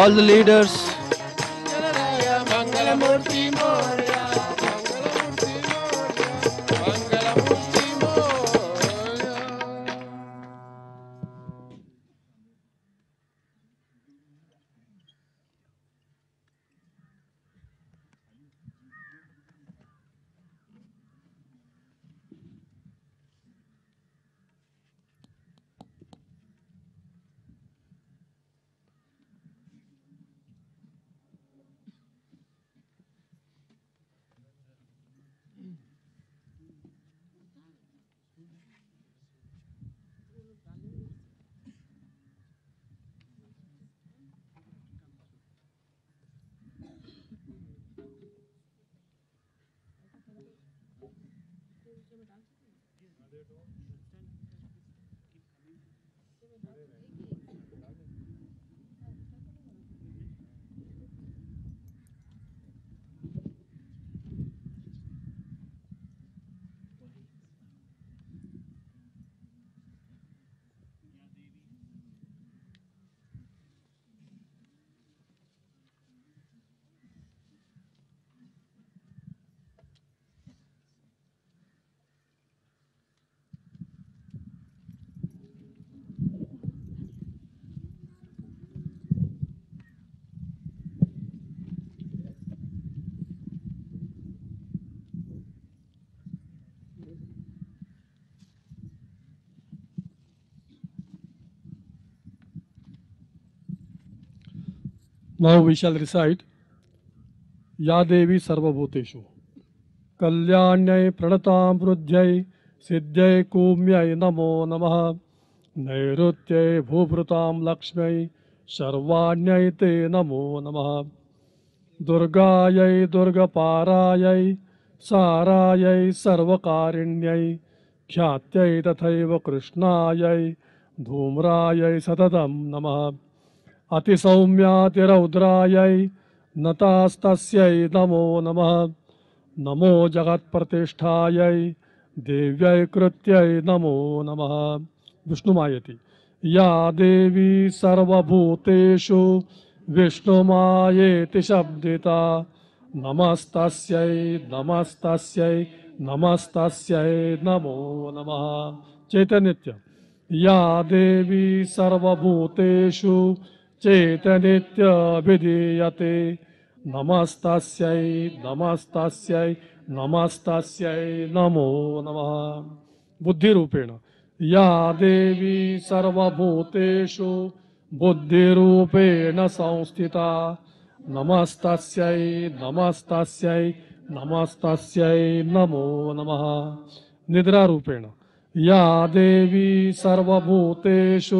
All the leaders. Mangalamurti Moria, Mangalamurti Moria, Mangalamurti Moria. Now we shall recite Ya Devi Sarvabhuteshu. Kalyanyai pranatam vrudhyai siddhyai kumyai namo namaha nairutyai bhuvrutam lakshmai sarvanyai te namo namaha Durgayai durgaparayai sarayai sarvakarinyai khyātyai tathaiva krishnayai dhumrayai satatam namaha अतिसौम्यातिरौद्रायै नतास्तस्यै नमो नमः नमो जगत्प्रतिष्ठायै देव्यै कृत्यै नमो नमः विष्णुमायति या देवी सर्वभूतेषु विष्णुमायेति शब्दिता नमस्तस्यै नमस्तस्यै नमस्तस्यै नमो नमः चैतन्य या देवी सर्वभूतेषु चैतन्यभिधीयते नमस्तस्यै नमस्तस्यै नमस्तस्यै नमो नमः बुद्धिरूपेण या देवी सर्वभूतेषु बुद्धिरूपेण संस्थिता नमस्तस्यै नमस्तस्यै नमस्तस्यै नमो नमः निद्रारूपेण या देवी सर्वभूतेषु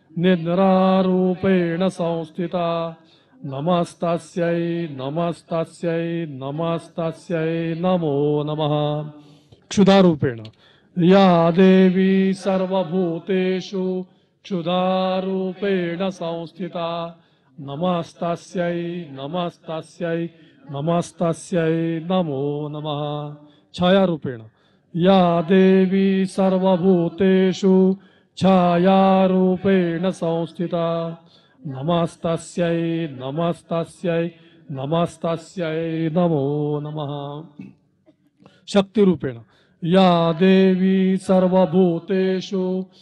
निद्रारूपेण संस्थिता नमस्तस्यै नमस्तस्यै नमस्तस्यै नमो नमः क्षुधारूपेण या देवी सर्वभूतेषु क्षुधारूपेण संस्थिता नमस्तस्यै नमस्तस्यै नमस्तस्यै नमो नमः छायारूपेण या देवी सर्वभूतेषु छायारूपेण संस्थिता नमस्तस्यै नमस्तस्यै नमस्तस्यै नमो नमः शक्तिरूपेण या देवी सर्वभूतेषु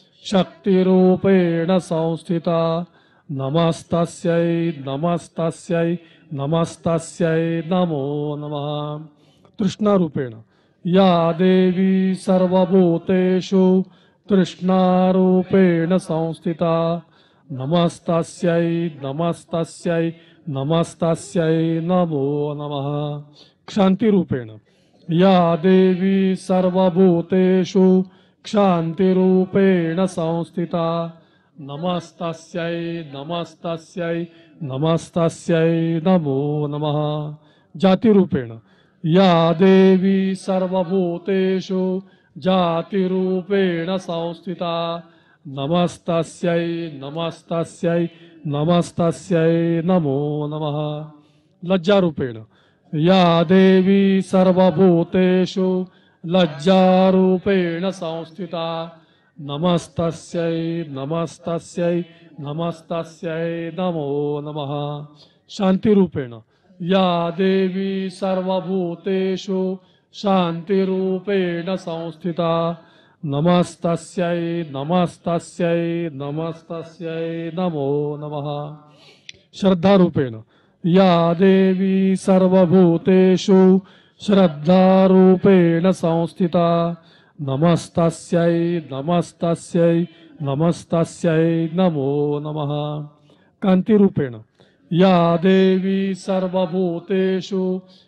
शक्तिरूपेण संस्थिता नमस्तस्यै नमस्तस्यै नमस्तस्यै नमो नमः तृष्णारूपेण या देवी सर्वभूतेषु तृष्णारूपेण संस्थिता नमस्तस्यै नमस्तस्यै नमस्तस्यै नमो नमः क्षान्तिरूपेण या देवी सर्वभूतेषु क्षान्तिरूपेण संस्थिता नमस्तस्यै नमस्तस्यै नमस्तस्यै नमो नमः जातिरूपेण या देवी सर्वभूतेषु जातिरूपेण संस्थिता नमस्तस्यै नमस्तस्यै नमस्तस्यै नमो नमः लज्जारूपेण या देवी सर्वभूतेषु लज्जारूपेण संस्थिता नमस्तस्यै नमस्तस्यै नमस्तस्यै नमो नमः। शांतिरूपेण या देवी सर्वभूतेषु शांतिरूपेण संस्थिता नमस्तस्यै नमस्तस्यै नमस्तस्यै नमो नमः। श्रद्धारूपेण या देवी सर्वभूतेषु श्रद्धारूपेण संस्थिता नमस्तस्यै नमस्तस्यै नमस्तस्यै नमो नमः। कांतिरूपेण या देवी सर्वभूतेषु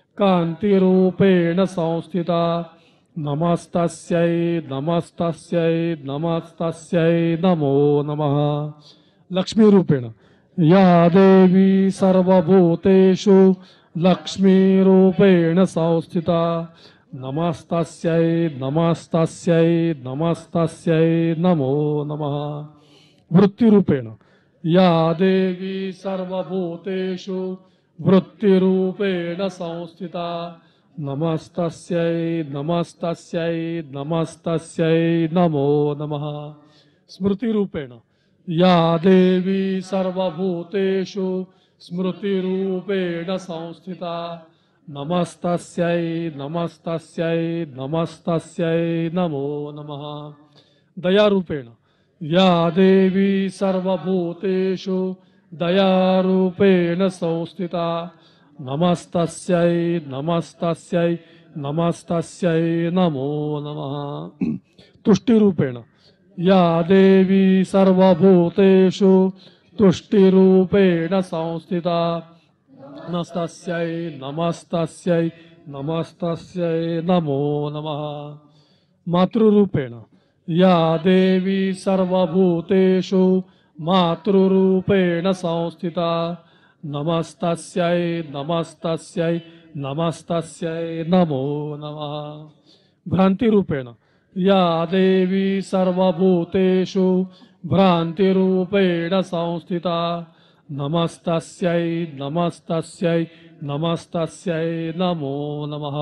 कांतिरूपेण संस्थिता नमस्तस्यै नमस्तस्यै नमस्तस्यै नमो नमः। लक्ष्मीरूपेण या देवी सर्वभूतेषु लक्ष्मीरूपेण संस्थिता नमस्तस्यै नमस्तस्यै नमस्तस्यै नमो नमः। वृत्तिरूपेण या देवी सर्वभूतेषु वृत्तिरूपेण संस्थिता नमस्तस्यै नमस्तस्यै नमस्तस्यै नमो नमः। स्मृतिरूपेण या देवी सर्वभूतेषु स्मृतिरूपेण संस्थिता नमस्तस्यै नमस्तस्यै नमस्तस्यै नमो नमः। दयारूपेण या देवी सर्वभूतेषु दयारूपेण संस्थिता नमस्तस्यै नमस्तस्यै नमस्तस्यै नमो नमः। तुष्टिरूपेण या देवी सर्वभूतेषु तुष्टिरूपेण संस्थिता नमस्तस्यै नमस्तस्यै नमस्तस्यै नमो नमः। मातृरूपेण या देवी सर्वभूतेषु मातृरूपेण संस्थिता नमस्तस्यै नमस्तस्यै नमस्तस्यै नमो नमः। भ्रांतिरूपेण या देवी सर्वभूतेषु भ्रांतिरूपेण संस्थिता नमस्तस्यै नमस्तस्यै नमस्तस्यै नमो नमः।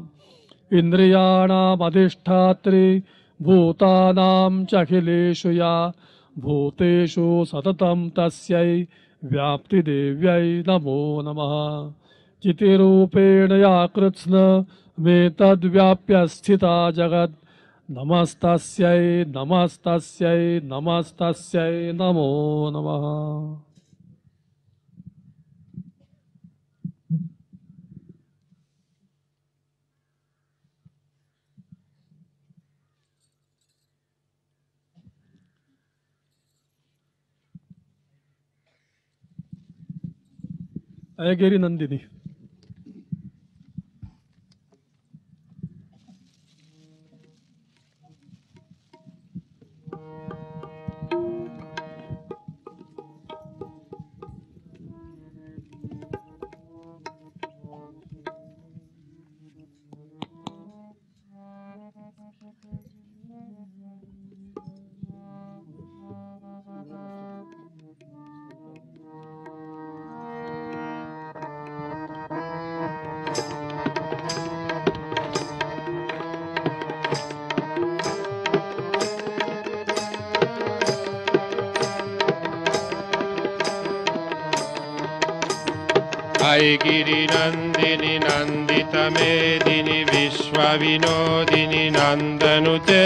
इंद्रियाणामधिष्ठात्री भूतानां चाखिलेषु या भूतेषु सततं तस्यै व्याप्तिदेव्यै नमो नमः। चितिरूपेण या कृत्स्न मेतद्व्याप्य स्थिता जगत् नमस्तस्यै नमस्तस्यै नमस्तस्यै नमो नमः। अयगेरी नंदिनी गिरिनन्दिनि नन्दितमेदिनि विश्वविनोदिनि नन्दनुते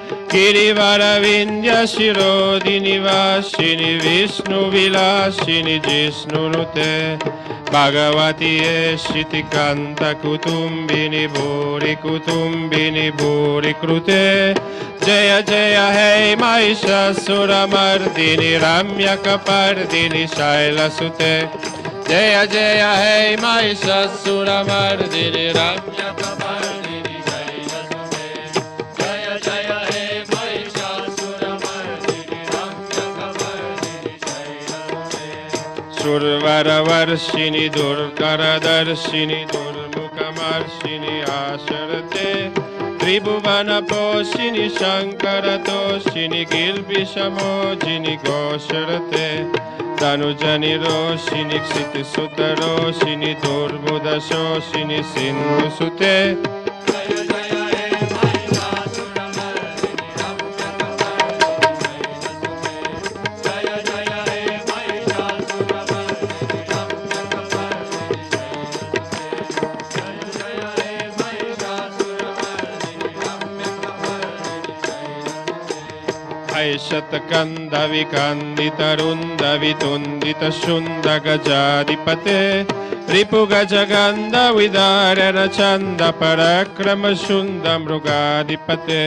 गिरिवरविन्द्यशिरोदिनि वासिनि विष्णुविलासिनि जिष्णुनुते भगवति श्रुतिकान्तकुटुम्बिनि भूरि कुटुम्बिनि भूरि कृते जय जय हे महिषासुरमर्दिनि रम्यकपर्दिनि शैलसुते जय जय हे महिषासुरमर्दिनि रम्यकपर्दिनि शैलसुते जय जय हे महिषासुरमर्दिनि रम्यकपर्दिनि शैलसुते सुरवरवर्षिणि दुर्करदर्शिनि दुर्मुखमर्षिणि आशरते त्रिभुवनपोषिणि शङ्करतोषिणि गिर्विषमोजिनि घोषरते तनुजनि रोषिणि क्षितिसुतरोषिणि दुर्बुधशोषिणि सिन्धुसुते जय जय ऐशतकन्दविकन्दितरुन्दवितुन्दितशुन्दगजाधिपते रिपुगजगन्धविदारणचन्दपराक्रमशुन्दमृगाधिपते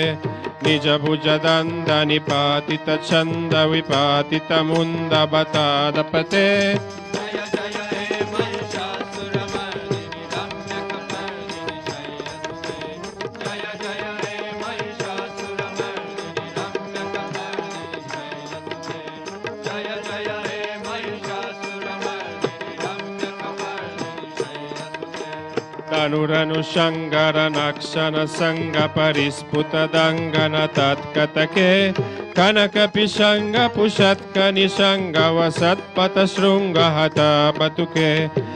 निजभुजदन्दनिपातितछन्दविपातितमुन्दबतादपते तनुरनुशङ्करनक्षनसङ्गपरिस्फुतदङ्गनतत्कतके कनकपिशङ्गपुषत्कनिशङ्गवसत्पथशृङ्गहतबतुके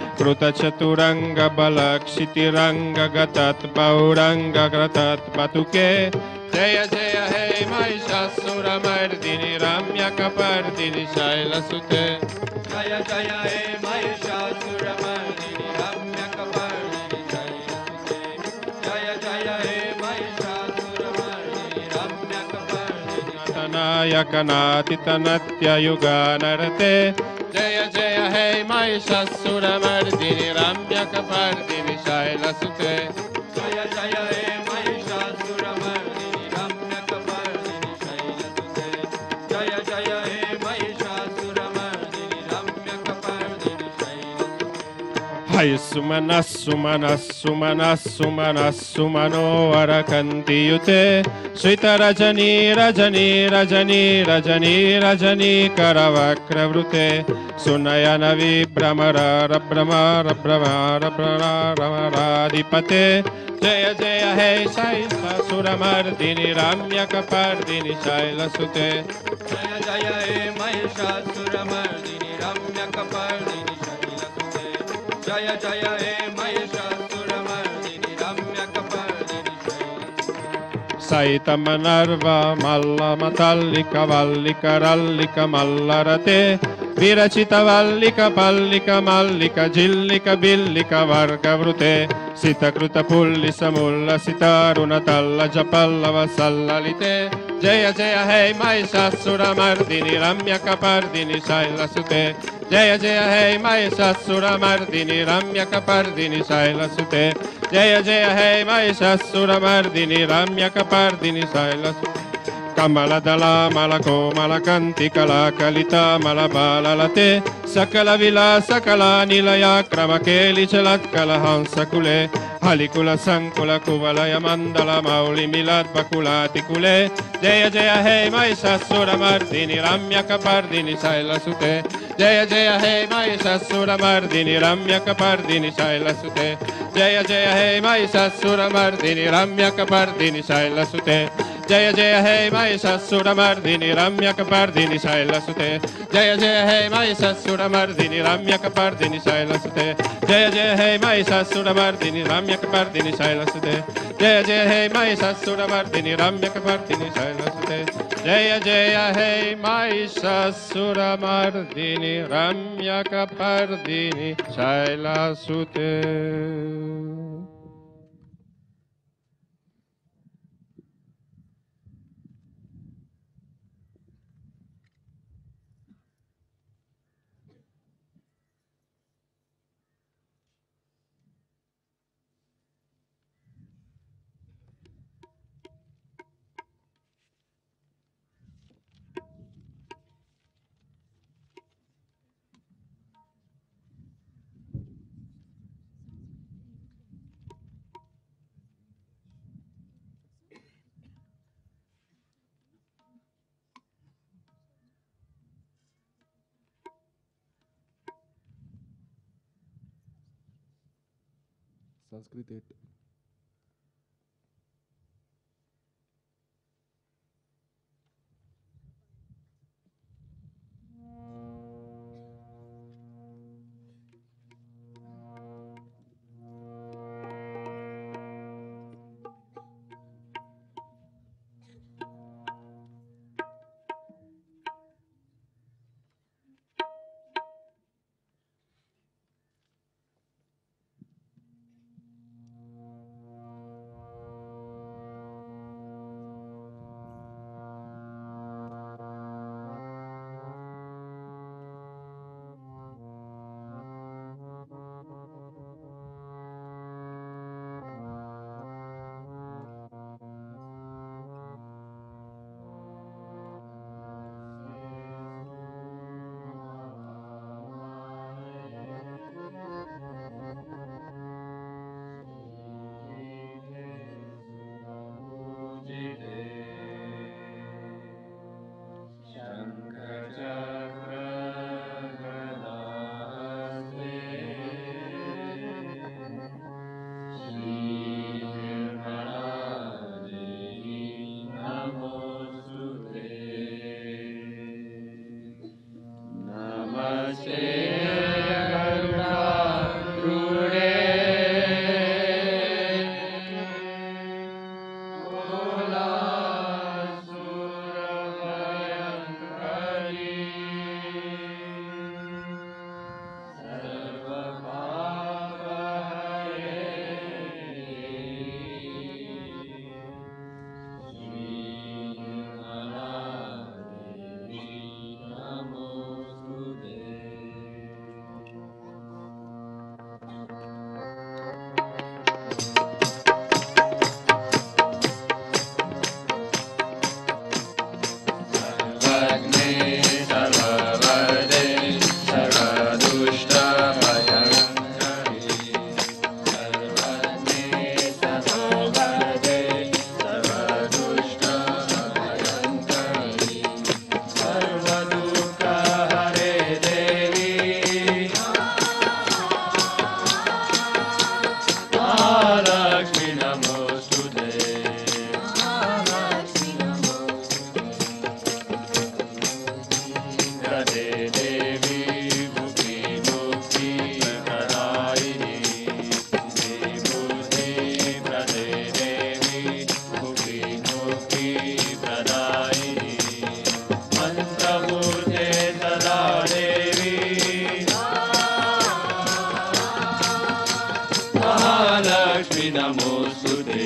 कृतचतुरङ्गबलक्षितिरङ्गगतत्पौरङ्गगतत्बतुके जय जय हे महिषासुरमर्दिनि रम्यकपर्दिनि शैलसुते जय जय हे महिषासुरमर्दिनि रम्यकपर्दिनि शैलसुते जय जय हे महिषासुरमर्दिनि रम्यकपर्दिनि तनयकनातितनत्ययुगानरते जय जय हे महिषासुरमर्दिनि रम्यकपर्दिनि शैलसुते जय जय हे महिषासुरमर्दिनि रम्यकपर्दिनि शैलसुते जय जय हे महिषासुरमर्दिनि रम्यकपर्दिनि शैलसुते हय सुमनः सुमनः सुमनः सुमनः सुमनो वरकन्तियुते श्रितरजनी रजनी रजनी रजनी रजनी करवक्रवृते सुनयन विभ्रमर रभ्रमर भ्रमर भ्रमराधिपते जय जय हे शैलसुरमर्दिनि रम्यकपर्दिनि शैलसुते जय जय हे महिषासुरमर्दिनि रम्यकपर्दिनि शैलसुते जय जय हे महिषासुरमर्दिनि रम्यकपर्दिनि शैलसुते सैतमनर्वा मल्लमतल्लिक वल्लिक रल्लिक मल्लरते विरचित वल्लिक पल्लिक मल्लिक झिल्लिक बिल्लिक वर्गवृते सितकृत पुल्लिस मुल्लसित रुणतल्लज पल्लव सल्ललिते जय जय हे महिषासुरमर्दिनि रम्यकपर्दिनि शैलसुते जय जय हे महिषासुरमर्दिनि रम्यकपर्दिनि शैलसुते जय जय हे महिषासुरमर्दिनि रम्यकपर्दिनि शैलसुते कमलदलामलकोमलकन्तिकलाकलितामलबाललते सकलविलासकलानिलया क्रमकेलिचलत्कलहंसकुले हलिकुलसङ्कुलकुवलय मण्डलमौलिमिलद्वकुलातिकुले जय जय हे महिषासुरमर्दिनि रम्यकपर्दिनि शैलसुते जय जय हे महिषासुरमर्दिनि रम्यकपर्दिनि शैलसुते जय जय हे महिषासुरमर्दिनि रम्यकपर्दिनि शैलसुते जय जय हे महिषासुरमर्दिनि रम्यकपर्दिनि शैलसुते जय जय हे महिषासुरमर्दिनि रम्यकपर्दिनि शैलसुते जय जय हे महिषासुरमर्दिनि रम्यकपर्दिनि शैलसुते जय जय हे महिषासुरमर्दिनि रम्यकपर्दिनि शैलसुते जय जय हे महिषासुरमर्दिनि रम्यकपर्दिनि शैलसुते संस्कृत 8 जय महालक्ष्मी नमोस्तुते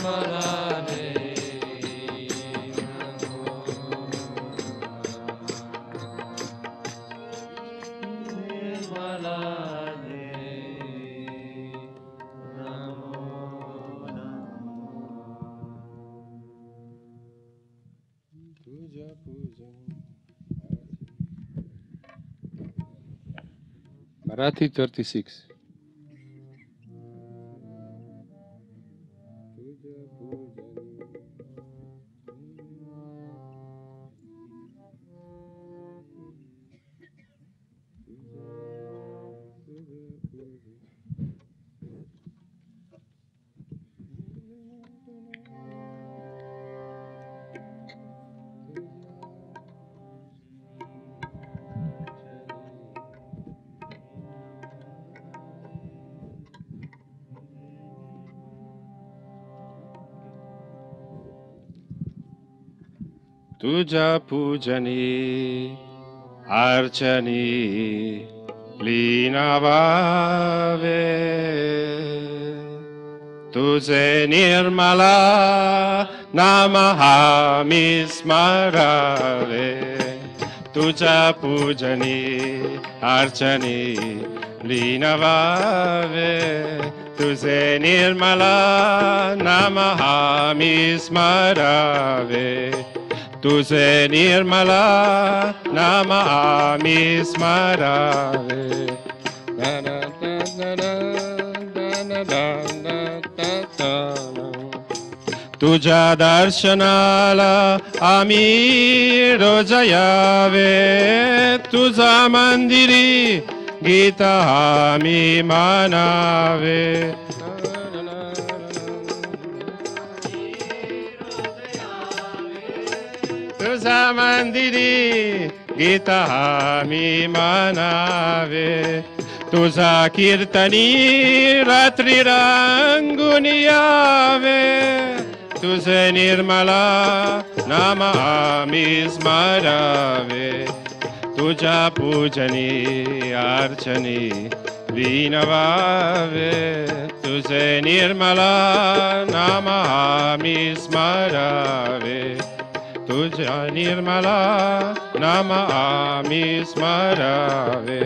Marathi 36. तुझ्या पूजनी अर्चनी लीन व्हावे, तुझे निर्मला नाम आम्ही स्मरावे. तुझ्या पूजनी अर्चनी लीन व्हावे, तुझे निर्मला नाम आम्ही स्मरावे. तुझे निर्मला नाम आम्ही स्मरावे. तुझ्या दर्शनाला आम्ही रोज यावे, तुझा मंदिरी गीत आम्ही मानावे. तुझा मंदिरी गीत आम्ही मानावे. तुझा कीर्तनी रात्री रंगून यावे, तुझे निर्मला नाम आम्ही स्मरावे. तुझ्या पूजनी अर्चनी लीन व्हावे, तुझे निर्मला नाम आम्ही स्मरावे. तुझ्या निर्मला नाम आम्ही स्मरावे.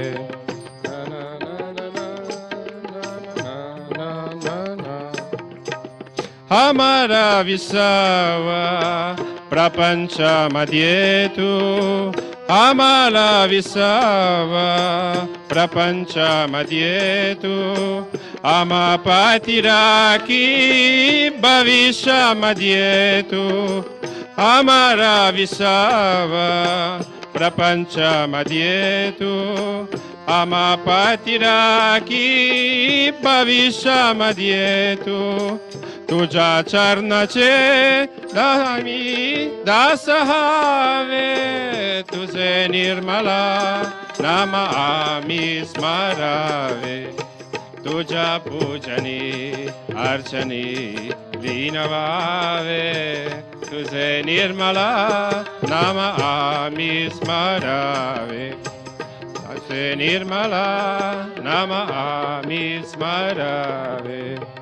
हमारा विसाव प्रपंचामध्ये तू, आम्हाला विसाव प्रपंचामध्ये तू. आम्हा पाठी राखी भविष्यामध्ये तू. हमारा विसाव प्रपंचामध्ये तू. आम्हा पाठी राखी भविष्यामध्ये तू. तुझ्या चरणाचे आम्ही दास व्हावे, तुझे निर्मला नाम आम्ही स्मरावे. तुझ्या पूजनी अर्चनी लीन व्हावे, तुझे निर्मला नाम आम्ही स्मरावे. तुझे निर्मला नाम आम्ही स्मरावे.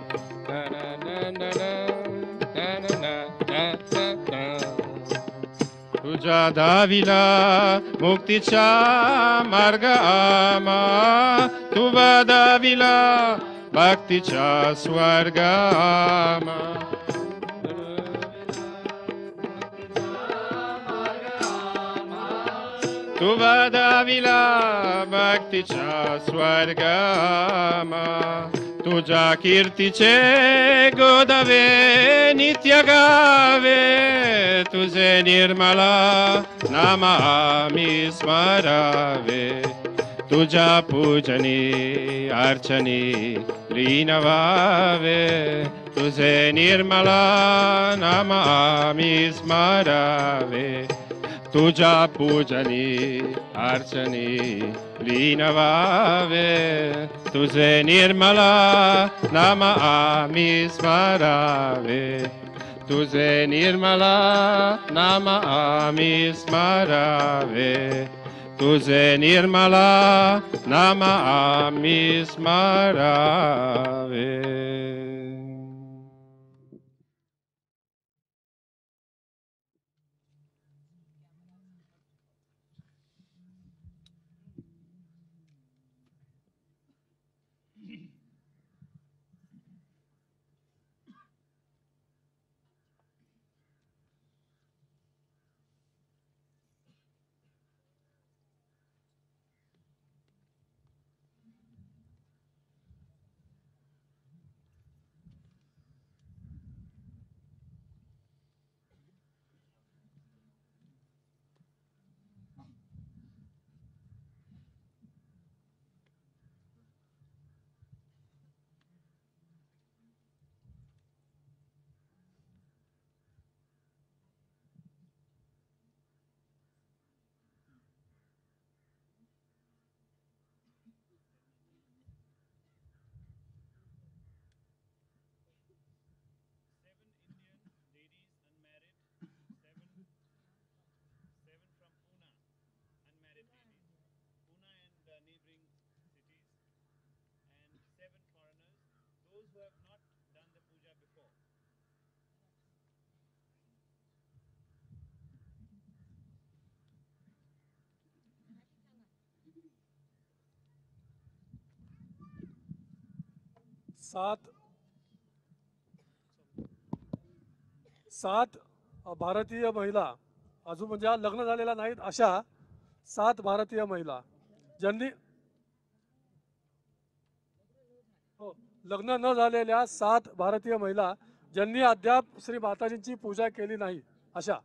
तुझ्या दाविला मुक्तीचा मार्ग आम्हा, तुझ्या दाविला भक्तीचा स्वर्ग आम्हा. तुझ्या दाविला भक्तीचा स्वर्ग आम्हा. तुझ्या कीर्तीचे गोदवे नित्य गावे, तुझे निर्मला नाम आम्ही स्मरावे. तुझ्या पूजनी अर्चनी लीन व्हावे, तुझे निर्मला नाम आम्ही स्मरावे. तुझ्या पूजनी अर्चनी लीन व्हावे, तुझे निर्मला नाम आम्ही स्मरावे. तुझे निर्मला नाम आम्ही स्मरावे. तुझे निर्मला नाम आम्ही स्मरावे. सात भारतीय महिला अजून म्हणजे लग्न झालेल्या नाहीत अशा 7 भारतीय महिला ज्यांनी लग्न न झालेल्या 7 भारतीय महिला ज्यांनी अद्याप श्री माताजींची पूजा केली नाही अशा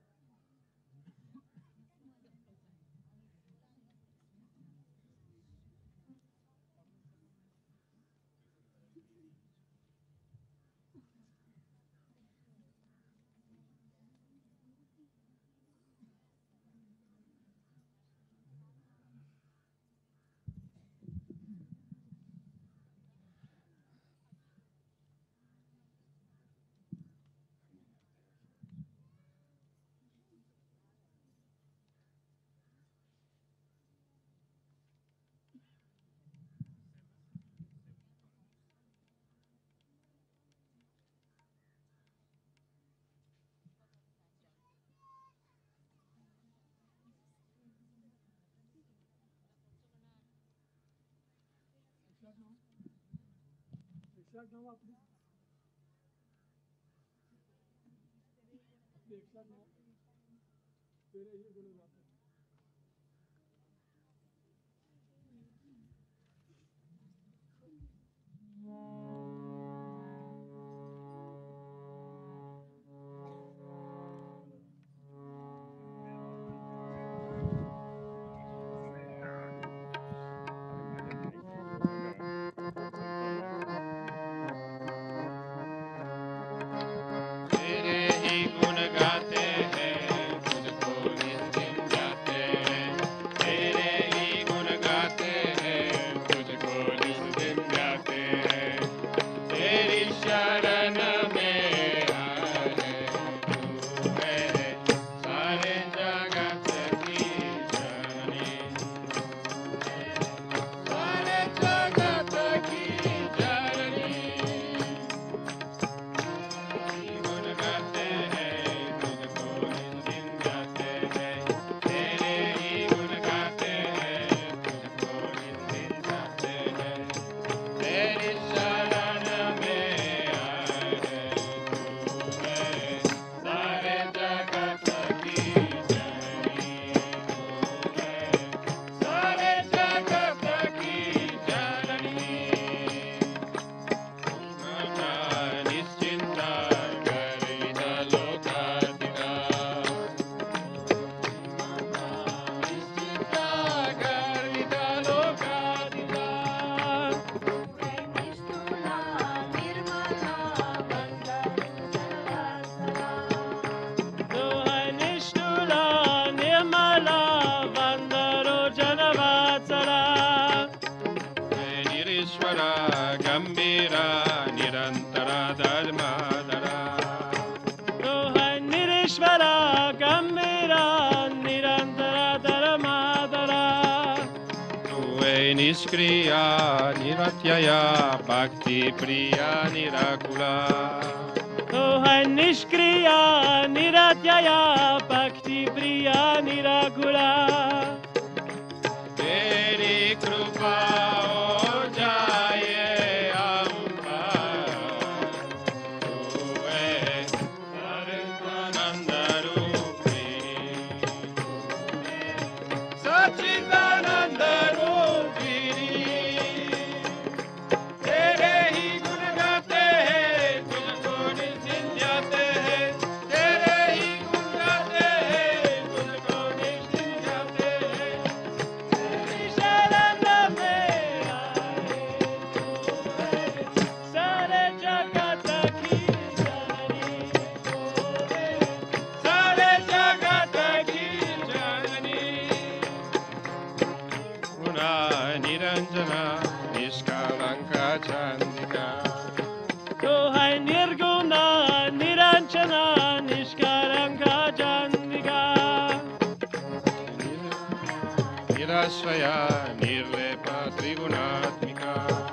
निष्क्रिया निरत्यया भक्ति प्रिया निराकुला तो है निष्क्रिया निरत्यया भक्ति प्रिया निराकुला तेरी कृपा हो जाए अम्बा तू है सर्वानंद रूपिणी सच्चिदानंद निराश्रया निर्लेपा त्रिगुणात्मिका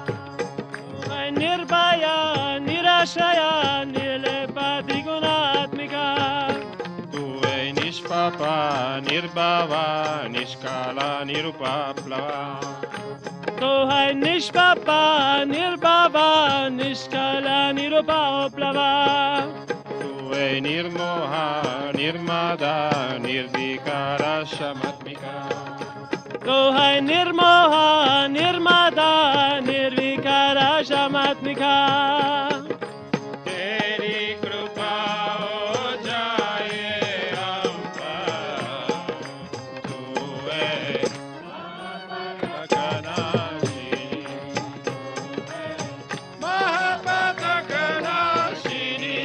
निर्भया निराश्रया निर्लेपा त्रिगुणात्मिका तू है निष्पाप निष्पापा निर्भावा निष्काला निरुपाप्लवा तो है निष्पापा निर्भावा निष्काला निरुपाप्लवा तू है निर्मोहा निर्मादा निर्विकारा शमात्मिका तो है निर्मोहा निर्मादा निर्विकारा शमात्मिका तेरी कृपा हो जाए हम पर तू है महापथकनाशिनी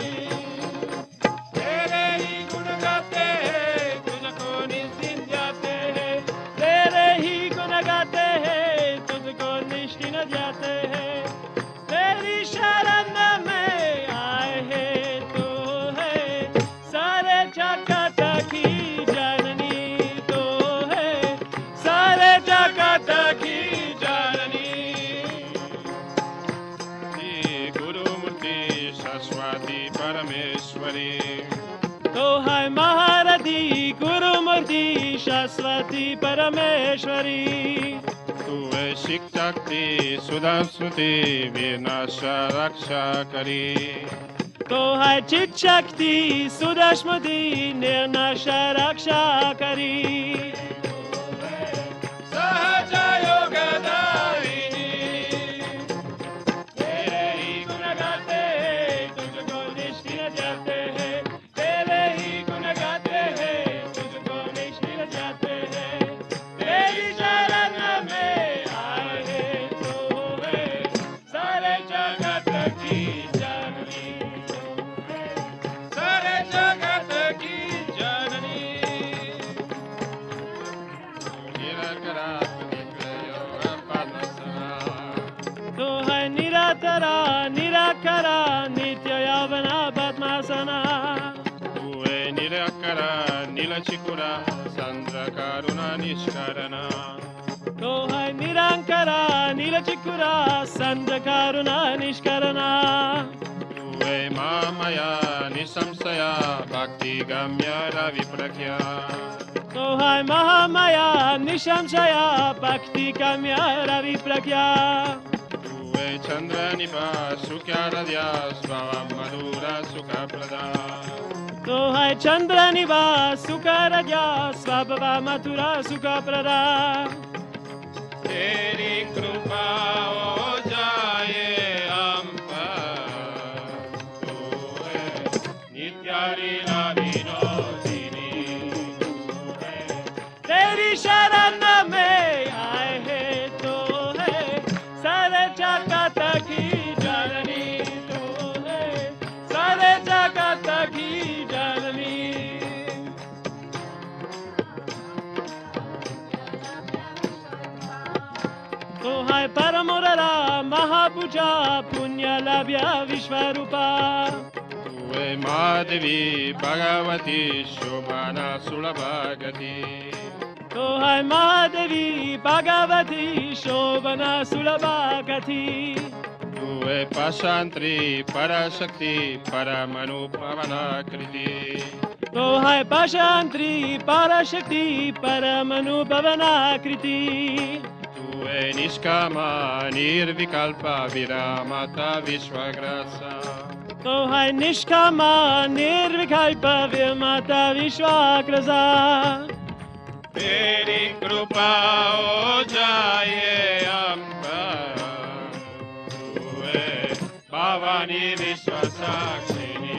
तेरे ही गुण गाते हैं तुझको निज दिन जाते हैं तेरे ही गुण गाते हैं तुझको निष्ठिन जाते हैं तेरी शरण में आए हैं तो है सारे जगत की जननी तो है सारे जगत की जननी गुरुमूर्ति सरस्वती परमेश्वरी तो है महारथी गुरुमूर्ति सरस्वती परमेश्वरी तू है शिक्षक्ति सुधा स्मृति विनाश रक्षा करी तो है चित शक्ति सुदस्मृति निर्नाश रक्षा करी सहजा योग दायिनी तेरे ही गुण गाते हैं तुझको निष्ठिन जाते हैं तेरे ही गुण गाते हैं तुझको निष्ठिन जाते हैं तेरी शरण में आए हैं तो है सारे जगत की जननी सारे जगत की जननी तो है निरातरा निराकरा नित्य यावना पद्मासना तू है निराकरा नीलचिकुरा चंद्र करुणा निष्करण तो है निरंकरा नीलचिकुरा संद्र करुणा निष्करणा तू है मामया निसंशया भक्ति गम्य रवि प्रज्ञा तो है महामाया निशंशया भक्ति काम्य रवि प्रज्ञा तू है चंद्र निभा सुख्यारद्या स्वभाव मधुरा सुख प्रदा तो है चंद्र निवास सुख रजा स्वभाव मथुरा सुख प्रदा तेरी कृपा हो जाए हम पर तू है नित्यालीला विनोदिनी तेरी शरण में आए हैं तो है सारे जगत की जननी तो है सारे जगत की जननी तो है परमुररा महापूजा पुण्य लभ्य विश्वरूपा तू है माधवी भगवती शोभना सुलभगति तो है महादेवी भगवती शोभना सुलभा गति तू है पाशांत्री पराशक्ति परमनुपवनाकृति तो है पाशांत्री पराशक्ति परमनुभवनाकृति तू है निष्कामा निर्विकल्पा विरामता विश्वग्रासा तो है निष्कामा निर्विकल्प विरमता विश्वाग्रसा तेरी कृपा हो जाए हम पर तू है भवानी विश्वसाक्षिणी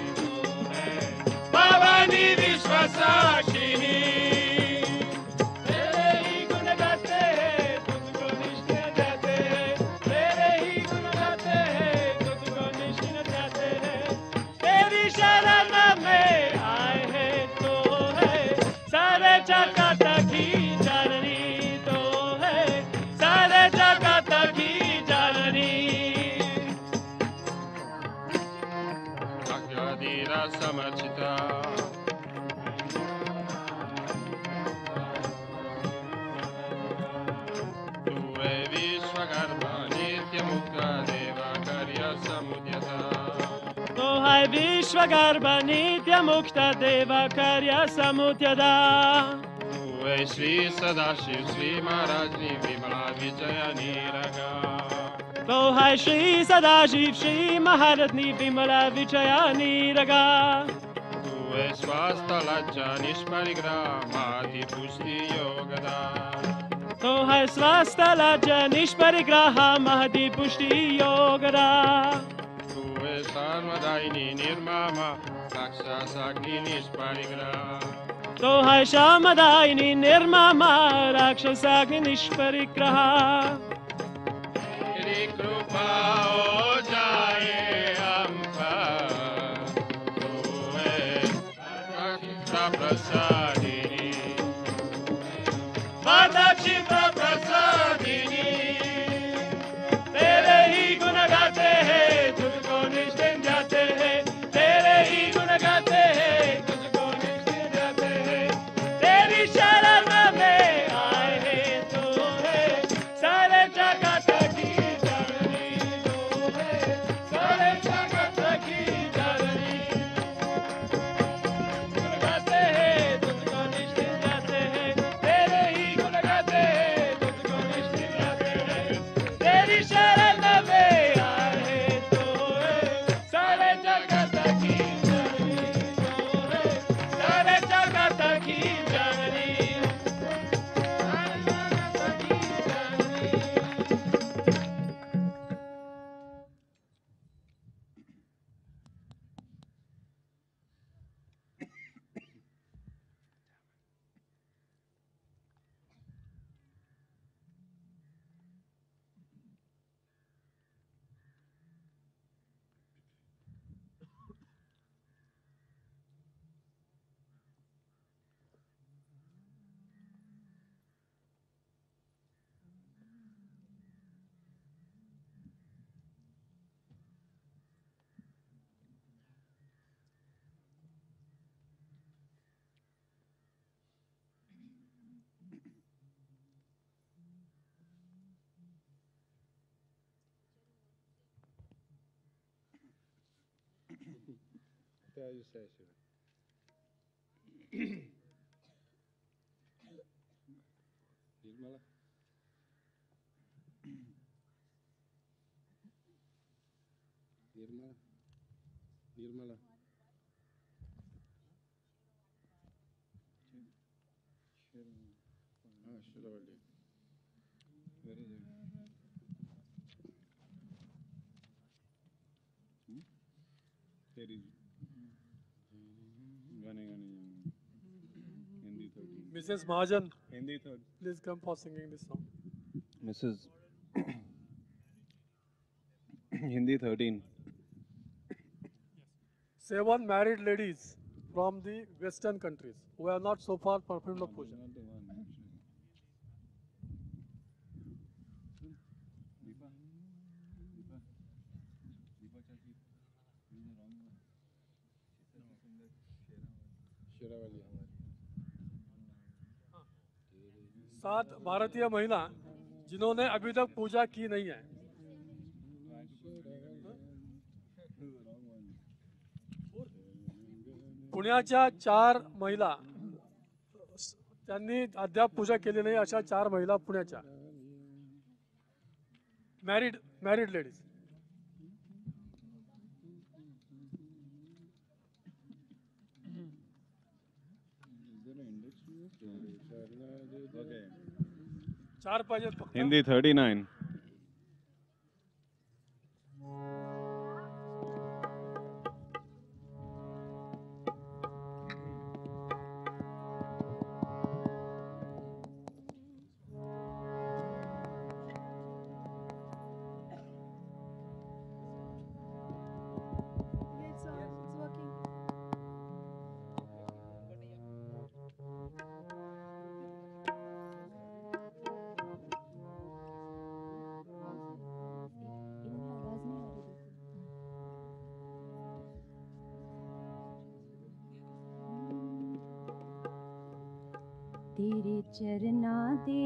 भवानी विश्वसाक्षिणी तेरे ही गुण गाते हैं तुझको निष्ठिन जाते हैं तेरे ही गुण गाते हैं तुझको निष्ठिन जाते हैं तेरी शरण में आए हैं तो है सारे जगत की जननी तो है सारे जगत की जननी भगवदीरा समर्चिता तू है विश्वगर्भा नित्य मुक्त देवा कार्य समुद्यता तो है विश्वगर्भ नित्य मुक्त देव कार्य समुद्यदा तू है श्री सदाशिव श्री महाराजनी विमला विजय निरगा तो है श्री सदाशिव श्री महारत्नी विमला विजय निरगा तू है स्वास्थ्य लज्जा निष्परिग्रह माति पुष्टि योगदा तो है स्वास्थ्य लज्जा निष्परिग्रह महति पुष्टि योगदा तू है सर्वदायिनी निर्ममा राक्षसाग्नि निष्परिग्रह तो है श्यामदायिनी निर्ममा राक्षसाग्नि निष्परिग्रह तेरी कृपा हो जाए हम पर तू है क्षिप्रा प्रसादिनी माता क्षिप्रा प्रसादिनी तेरे ही गुण गाते हैं तुझको निश्चित जाते हैं तेरे ही गुण गाते हैं तुझको निश्चित जाते हैं तेरी शरण में आए हैं तू है सारे जगत की जननी तू है सारे जगत की जननी गुण गाते हैं तुझको निश्चित जाते हैं तेरे ही गुण गाते हैं तुझको निश्चित जाते हैं तेरी शरण में आए हैं तू है सारे जगत की जननी तू है सारे जगत की जननी सारे जगत की जननी What you say, Shri? Nirmala? Nirmala? Nirmala? Shiravali. Where is it? There is Hindi 13. Mrs. Mahajan, Hindi 13. please come for singing this song. Mrs. Hindi 13. 7 married ladies from the Western countries who have not so far performed the puja. Not the one, actually. Deepa. Deepa. Deepa Chachi. This is the wrong one. Shiravali. 7 भारतीय महिला जिन्होंने अभी तक पूजा की नहीं है. पुण्याच्या 4 महिला त्यांनी अद्याप पूजा केली नाही अशा 4 महिला पुण्याच्या मॅरिड लेडीज. Okay. 4 पाहिजेत फक्त. Hindi 39. तेरे चरना दे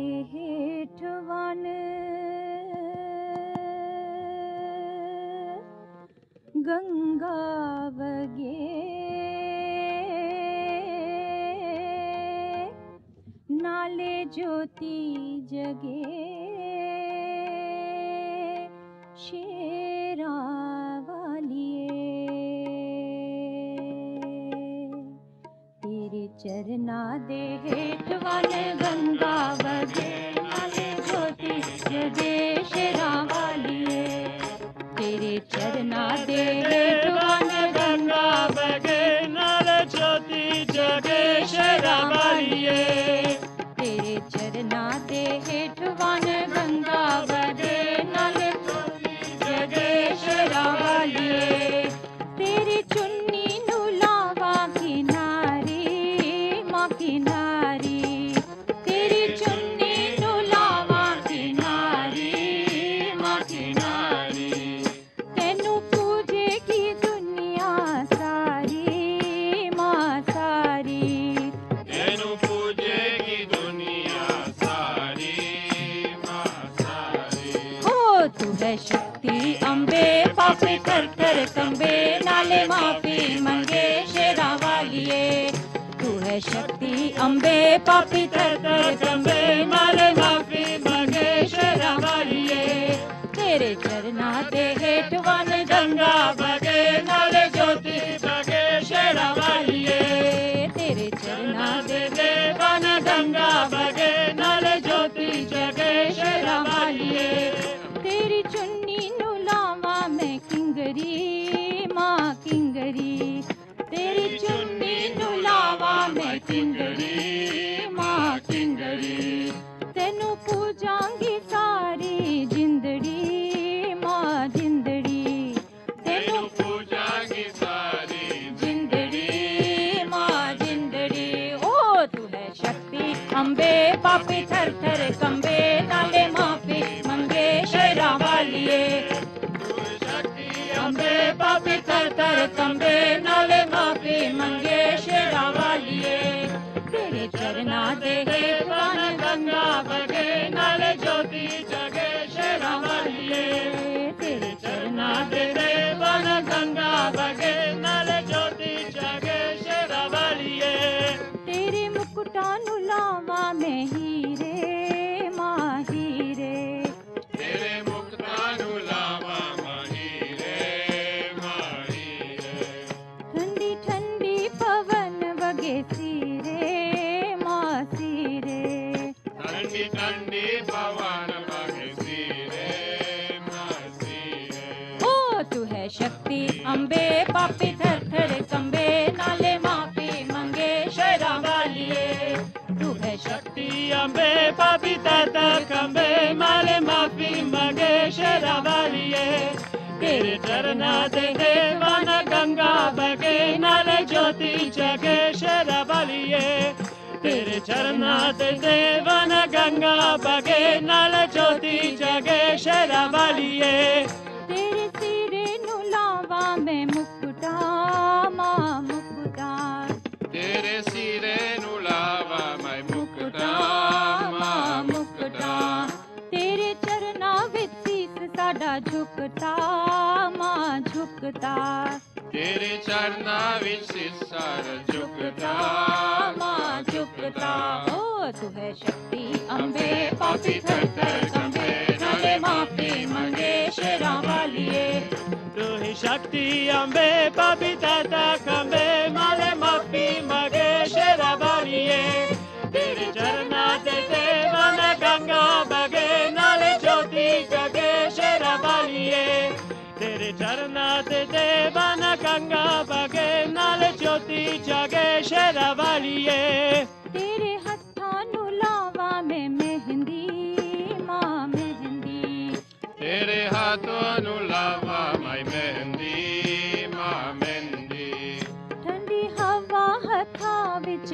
हेठवान गंगा वगे नाले ज्योति जगे शेरा वालिए तेरे चरना दे हेठ वन गंगा वगे नाले ज्योति जगे शेरा वालिए तेरे चरना दे हेठ वन गंगा वगे नाले ज्योति जगे शेरा वालिए तेरे चरना दे हेठ वन गंगा वगे नाले ज्योति जगे शेरा वालिए तेरी चुन्नी नु लावा किनारी माँ किनारी तेरी चुन्नी नु लावा किनारी माँ किनारी तेनू पूजे की दुनिया सारी माँ सारी तेनू पूजे की दुनिया सारी माँ सारी हो तू है शक्ति अम्बे पापी कर कर कंबे नाले माफी मंगे शेरा वालिए तू है शक्ति अम्बे पापी कर कर कंबे नाले माफी मंगे शेरा वालिए तेरे चरना दे हेठ वन गंगा बगे नाले ज्योति बगे शेरा वालिए तेरे चरना दे वन गंगा बगे नाले ज्योति जगे शेरा वालिए तेरी चुन्नी नु लावा मैं किंगरी माँ किंगरी तेरी चुन्नी नु लावा मैं किंगरी माँ किंगरी तेनू पूजांगी सारी जिंदड़ी माँ जिंदड़ी तेनू पूजा की सारी जिंदड़ी माँ जिंदड़ी ओ तू है शक्ति अम्बे पापी थर थर कंबे नाले माफी मंगे शेरा वालिए अम्बे पापी थर थर कंबे नाले माफी मंगे शेरा वालिए तेरे चरना दे वन गंगा बगे नाले ज्योति जगे शेरा वालिए तेरे चरना दे वन गंगा बगे नाले ज्योति जगे शेरा वालिए तेरे मुकुटा नु लावा मैं हीरे माँ हीरे तेरे मुक्तानु लावा माहीरे माहीरे ठंडी ठंडी पवन वगे सीरे माँ सीरे ठंडी ठंडी पवन बगे सीरे माँ सीरे ओ तू है शक्ति अम्बे पापी थर थर कंबे नाले माफी मंगे शेरा वालिए तू है शक्ति अम्बे पापी थर थर कंबे माले माफी मंगे शेरा वालिए तेरे चरना दे वन गंगा बगे नाले ज्योति जगे शेरा वालिए तेरे चरना दे वन गंगा बगे नाले ज्योति जगे शेरा वालिए तेरे सिरे नु लावा मैं मुकुटा माँ मुकुटा तेरे सिरे नु लावा मैं मुक्ता माँ मुकुटा तेरे चरना विच सीस साडा झुकता माँ झुकता तेरे चरना विच सिर झुकता माँ झुकता ओ तू है शक्ति अम्बे पापी थर थर कंबे नाले माफी मंगे शेरा वालिए तू ही शक्ति अम्बे पापी थर थर कंबे माले माफी मंगे शेरा वालिए तेरे चरना दे वन गंगा बगे नाले ज्योति जगे शेरा वालिए तेरे चरना दे वन गंगा बगे नाले ज्योति जगे शेरा वालिए तेरे हत्था नु लावा में मेहंदी माँ मेहंदी तेरे हाथों नु लावा मैं मेहंदी माँ मेहंदी ठंडी हवा हथा विच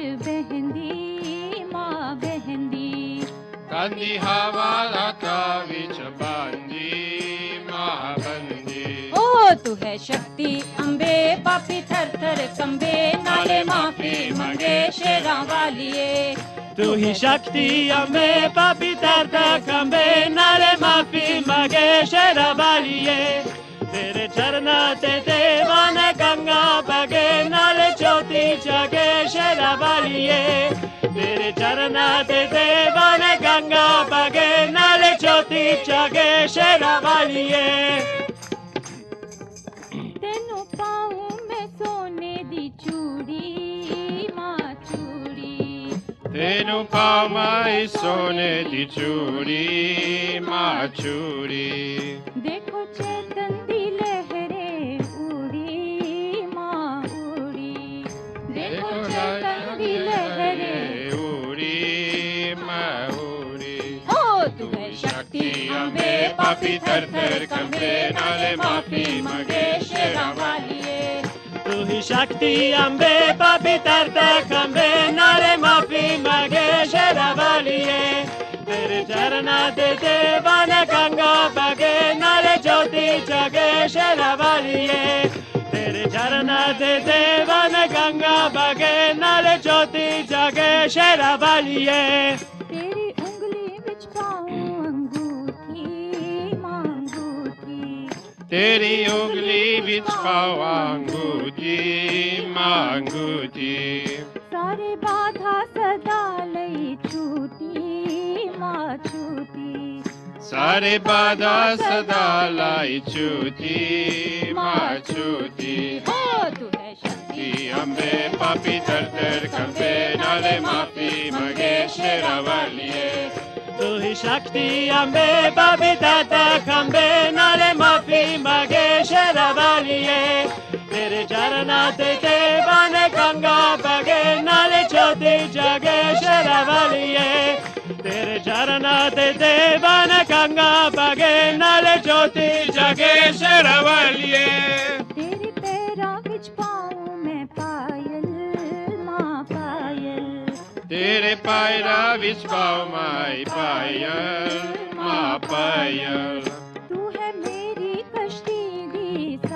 बहंदी माँ बहंदी कंदी हवा राता विच बांदी माँ बंदी ओ तू है शक्ति अम्बे पापी थर थर कंबे नाले माफी मंगे शेरा वालिए तू ही शक्ति अम्बे पापी थर थर कंबे नाले माफी मंगे शेरा वालिए तेरे चरना ते देवान गंगा बगे नाले ज्योति जगे शेरा वालिए तेरे चरना ते देवान गंगा बगे नाले ज्योति जगे शेरा वालिए तेनु पाऊं मैं सोने दी चूड़ी माँ चूड़ी तेनु पामाई सोने दी चूड़ी माँ चूड़ी देखो चेतन दी लहरे उड़ी माँ उड़ी देखो चेतन दी लहरे उड़ी माँ उड़ी ओ तू है शक्ति अम्बे पापी थर थर कंबे नाले माफी मगे शेरा वालिए तू ही शक्ति अम्बे पापी तरता कंबे नाले माफी मगे शेरा वालिए तेरे चरना दे देवान गंगा बगे नाले ज्योति जगे शेरा वालिए तेरे चरना दे देवान गंगा बगे नाले ज्योति जगे शेरा वालिए तेरी उंगली बिच पाऊं अंगूठी माँ अंगूठी तेरी उंगली बिच पाओ अंगूठी माँ अंगूठी सारे बाधा सदा लई छूटी माँ छूटी सारे बाधा सदा लाई छूटी माँ छूटी हो तू है शक्ति अम्बे पापी थर थर कंबे नाले माफी मगे शेरा वालिए तू ही शक्ति अम्बे पापी तरता कंबे नाले माफी मगे शेरा वालिए तेरे चरना ते देवान गंगा बगे नाले ज्योति जगे शेरा वालिए तेरे चरना ते देवान गंगा बगे नाले ज्योति जगे शेरा वालिए तेरे पैरों बिच पाऊं मैं पायल माँ पायल तेरे पायरा विच पाओ माई पायल माँ पायल तू है मेरी कश्ती दी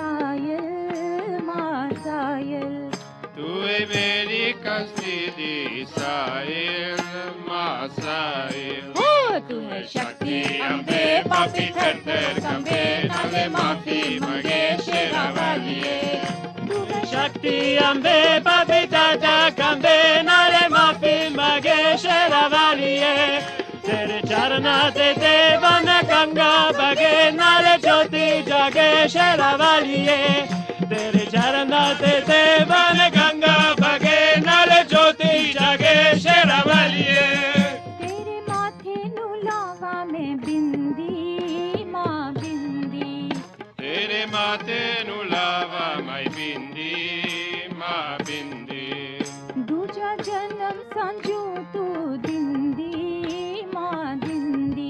सायल माँ सायल तू है मेरी कश्ती दी साहिल माँ साहिल हो तू है शक्ति अम्बे पापी थर थर कंबे नाले माफी मगे शेरा वालिए तू है शक्ति अम्बे पापी तरता कंबे नाले माफी मगे शेरा वालिए तेरे चरना ते देवान गंगा बगे नाले ज्योति जगे शेरा वालिए तेरे चरना ते देवान गंगा बगे नाले ज्योति जगे शेरा वालिए तेरे माथे नु लावा में बिंदी माँ बिंदी तेरे माथे नु लावा माई बिंदी माँ बिंदी दूजा जन्म संजू तू दिंदी माँ दिंदी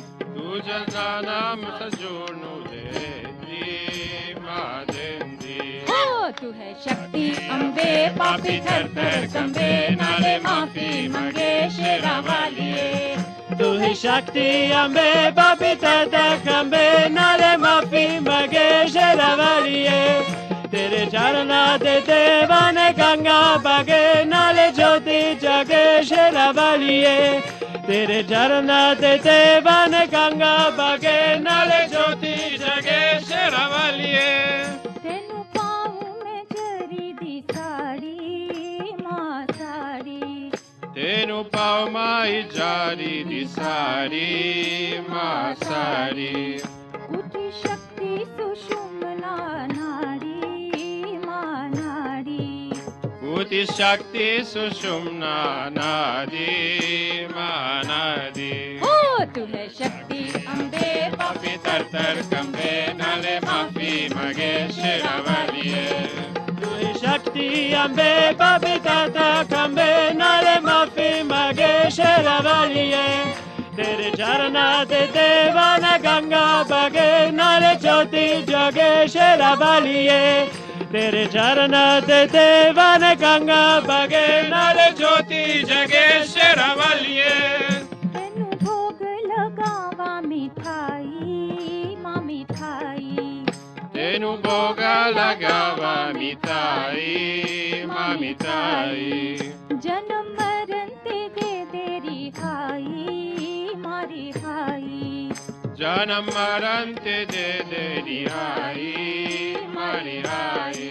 तुझा नाम सजोनु देंदी माँ देंदी हो तू है शक्ति अम्बे पापी थर थर कंबे नाले माफी मंगे शेरा वालिए तू ही शक्ति अम्बे पापी तरता कंबे नाले माफी मगे शेरा वालिए तेरे चरना दे देवान गंगा बगे नाले ज्योति जगे शेरा वालिए तेरे चरना दे देवान गंगा बगे नाले ज्योति जगे शेरा वालिए तेनु पाऊं मैं जरी दी साड़ी माँ साड़ी तेनु पाओ माई जारी दी सारी माँ सारी उठी शक्ति सुषुम्ना नाड़ी माँ नाड़ी उति शक्ति सुषुम्ना नादी माँ नादी हो तू है शक्ति अम्बे पापी तर तर कंबे नाले माफी मगे शेरा वालिए तू ही शक्ति अम्बे पापी तरता कंबे नाले माफी मगे शेरा वालिए तेरे चरना दे देवान गंगा बगे नाले ज्योति जगे शेरा वालिए तेरे चरना दे देवान गंगा बगे नाले ज्योति जगे शेरा वालिए तेनु भोग लगावा मिठाई माँ मिठाई तेनु भोगा लगावा मिठाई माँ मिठाई जन्म मरण ते दे दे रिहाई मारी हाई Janam marante de रिहाई मरिहाई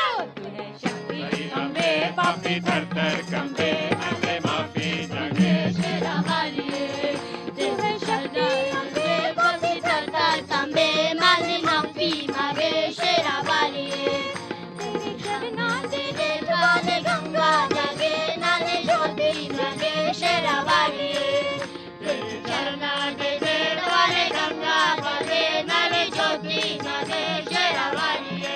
अम्बे पापी थर थर कंबे नंदे माफी जगे शेरा वालिए तू है शक्ति अम्बे पापी थर थर कंबे नंदे माफी मागे शेरा वालिए तेरे चरना तेरे द्वारे गंगा जगे नाले ज्योति मगे शेरा वालिए तेरे चरना तेरे द्वारे गंगा बगे नाले ज्योति मगे शेरा वालिए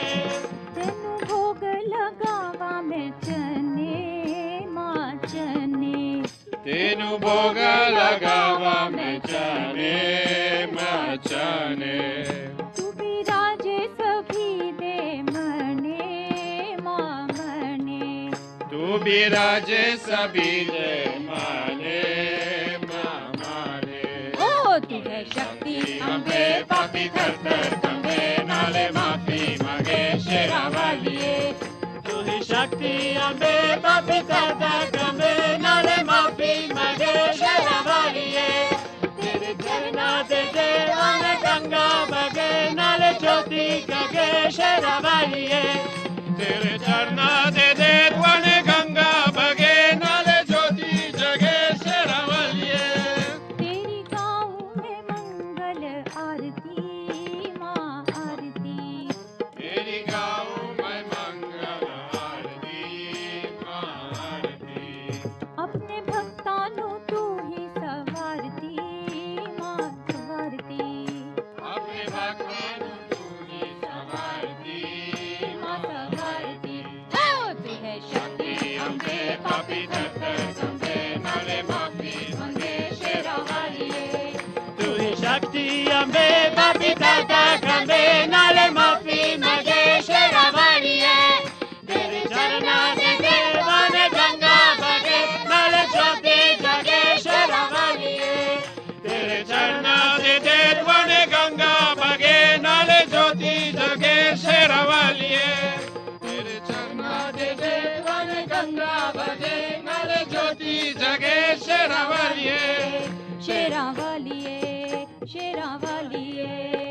भोग लगावा मैं चने माँ चने तेनु भोग लगावा मैं चने माँ चने तू भी राजे सभी दे मने माँ मने तू भी राजे सभी दे माने माँ माने ओ तू है शक्ति अम्बे पापी थर थर कंबे नाले माफी मागे शेरा वालिए तू ही शक्ति अम्बे पापी थर थर कंबे नाले माफी मागे शेरा वालिए तेरे चरना दे देवाने गंगा बगे नाले ज्योति जगे शेरा वालिए तेरे चरना दे देवाने गंगा बगे नाले ज्योति जगे शेरा वालिए तेरी गाँव में मंगल आरती माँ आरती तेरी गाँव में मंगल आरती माँ आरती अपने भक्तानु तू ही सवारती माँ सवारती अपने भगवान तू ही संवारती माँ सवारती ओ तू है शक्ति अम्बे पापी थर थर कंबे नाले माफी मांगे शेरा वालिए तू ही शक्ति अम्बे पापी थर थर कंबे नाले माफी मागे शेरा वालिए तेरे चरना दे देवाने गंगा बगे नाले ज्योति जगे शेरा वालिए तेरे चरना दे देवाने गंगा बगे नाले ज्योति जगे शेरा वालिए तेरे चरना दे देवाने गंगा बगे नाले ज्योति जगे शेरा वालिए शेरा वालिए शेरा वालिए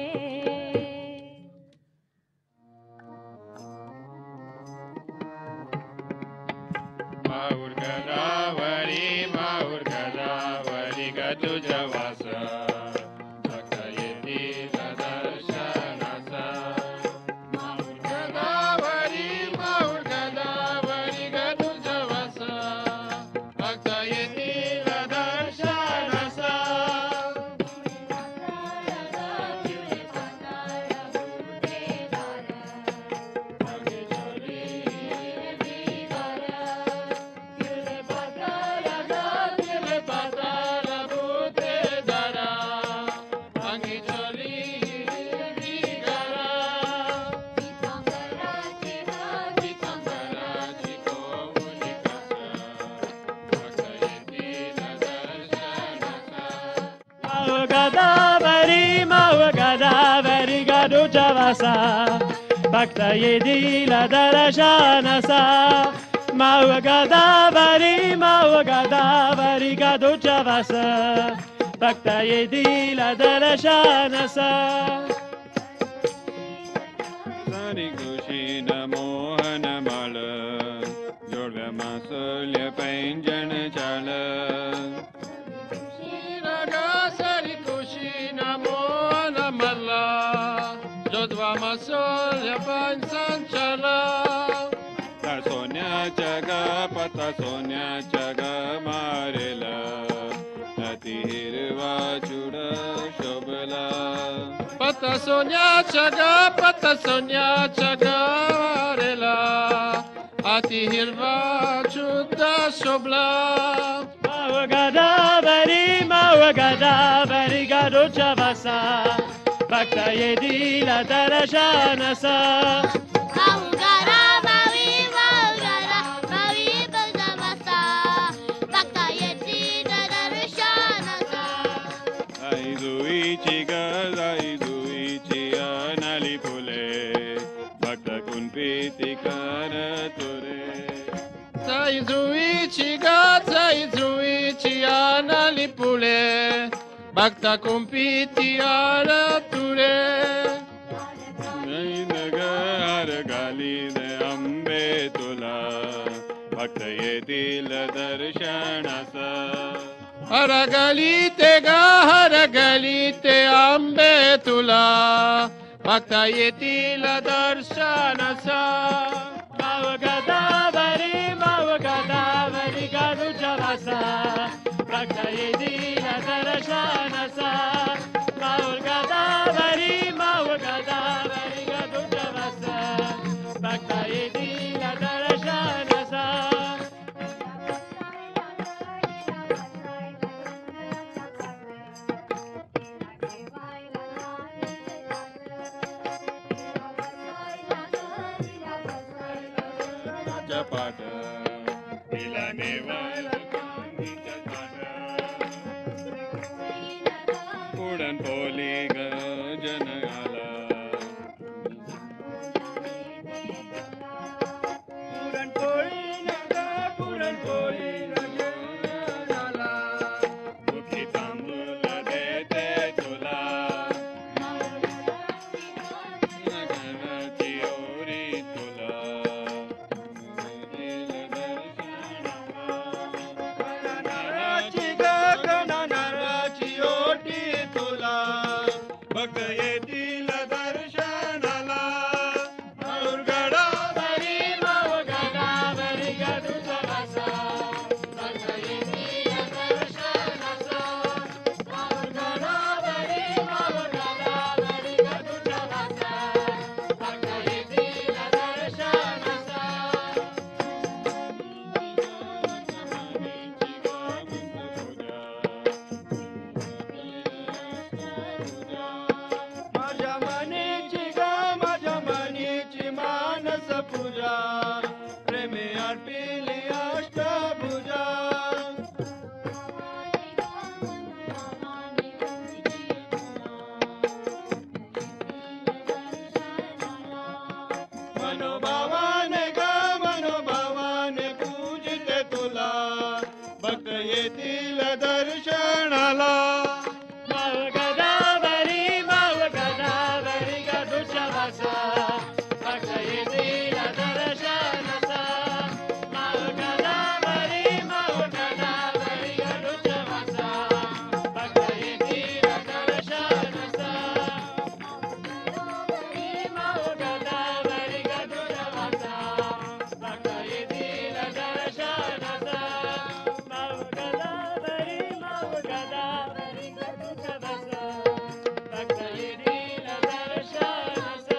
माऊर गदावरी गदु जवास भक्त येतील दर्शनाचा माऊर गदावरी गदु जवास भक्त येतील दर्शनाचा गदावरी गदु जवासा भक्त येतील दर्शनाचा माव गदावरी गदु जवासा भक्त येतील दर्शनाचा सारी खुशी न मोहन माळ जोडव्या मासोल्य पैंजण चाल सारी खुशी न मोहन मला जोडवा मासोल्य पैंजण चाल सोन्याच्या ग पता सोन्याच्या ग मारेला अति हिरवा चूड शोभला पता सोन्याच्या ग मारेला अति हिरवा चूड शोभला माव गदावरी गदु जवासा भक्त येतील दर्शनाचा आई जुईची अनाली फुले भक्त कुंपीती कर तुरे साई जुईची अनाली फुले भक्त कुंपीती तुरे हर गाली दे अंबे तुला भक्त येतील दर्शनास हर गली ते गा हर गली ते आंबे तुला भक्त येतील दर्शनास माव गदावरी गाडूच्या वासा भक्त येतील दर्शनासा माव गदावरी गाडूच्या वासा भक्त येतील दर्शनासा पाठ तिला नेवायला चांदीचं ताट पुरण पोली गजन आला पुरणपोळी झाला दुखी तांदूळ देते तुला घराची ओरी तुला नाराची ओटी तुला भक्त येतील दर्शनाला गडावरी गडूचा वासा भक्त येतील दर्शनाचा गडावरी गडूचा वासा भक्त येतील दर्शनाचा माझ्या मनीची मानस पूजा प्रेमे अर्पिली अष्टभुजा मनोभावाने पूजिते तुला भक्त येतील दर्शनाला माव गदावरी गाडूच्या वासा भक्त येतील दर्शनासा माव गदावरी गाडूच्या वासा भक्त येतील दर्शनासा माव गदावरी गाडूच्या वासा भक्त येतील दर्शनासा माव गदावरी गाडूच्या वासा भक्त येतील दर्शनासा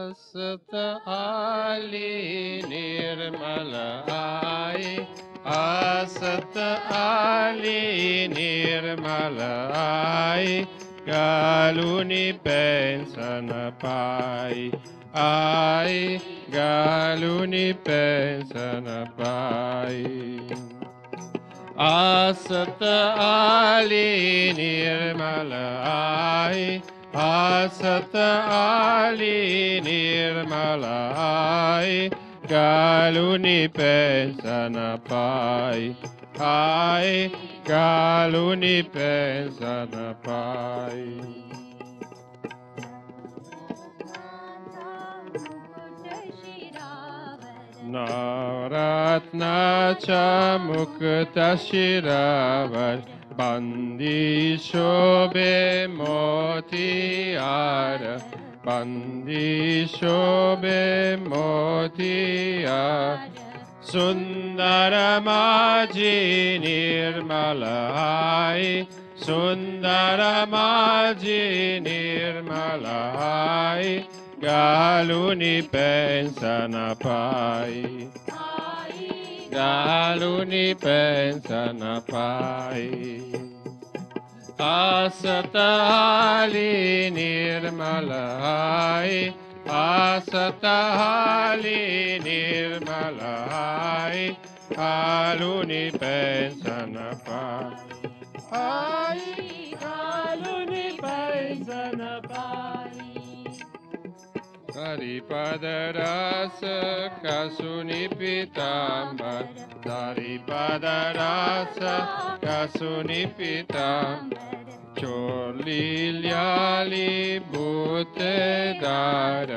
असत आली निर्मल आई, असत आली निर्मल आई, गालुनी पेंशन पाई, आई गालुनी पेंशन पाई. असत आली निर्मल आई, असत आली निर्मल आई, गालुनी पेंशन पाई, आई गालुनी पेंशन पाई. नवरत्नाचा मुक्त शिरावर, बंदी शोभे मोतियार, बंदी शोभे मोतियार. सुंदर माझी निर्मल आई, सुंदर माझी निर्मल आई, गालुनी पेंशन पाई, गालुनी पेंशन पाई. असत आली निर्मल आई, असत आली निर्मल आई, गालुनी पेंशन पाई, आई गालुनी पेंशन पाई. हरिपद रस कसुनी पीतांबर, हरिपद रस कसुनी पीतांबर, चोरलिल्याली भूतेदार,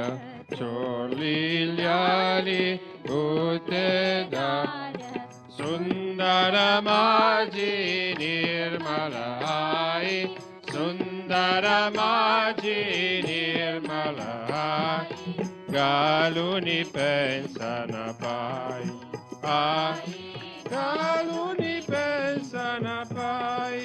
चोरलिल्याली भूतेदार. सुंदर माझी निर्मल आई, सुंदर माझी निर्मल आई, गालुनी पेंशन पाई, आई गालुनी पेंशन पाई.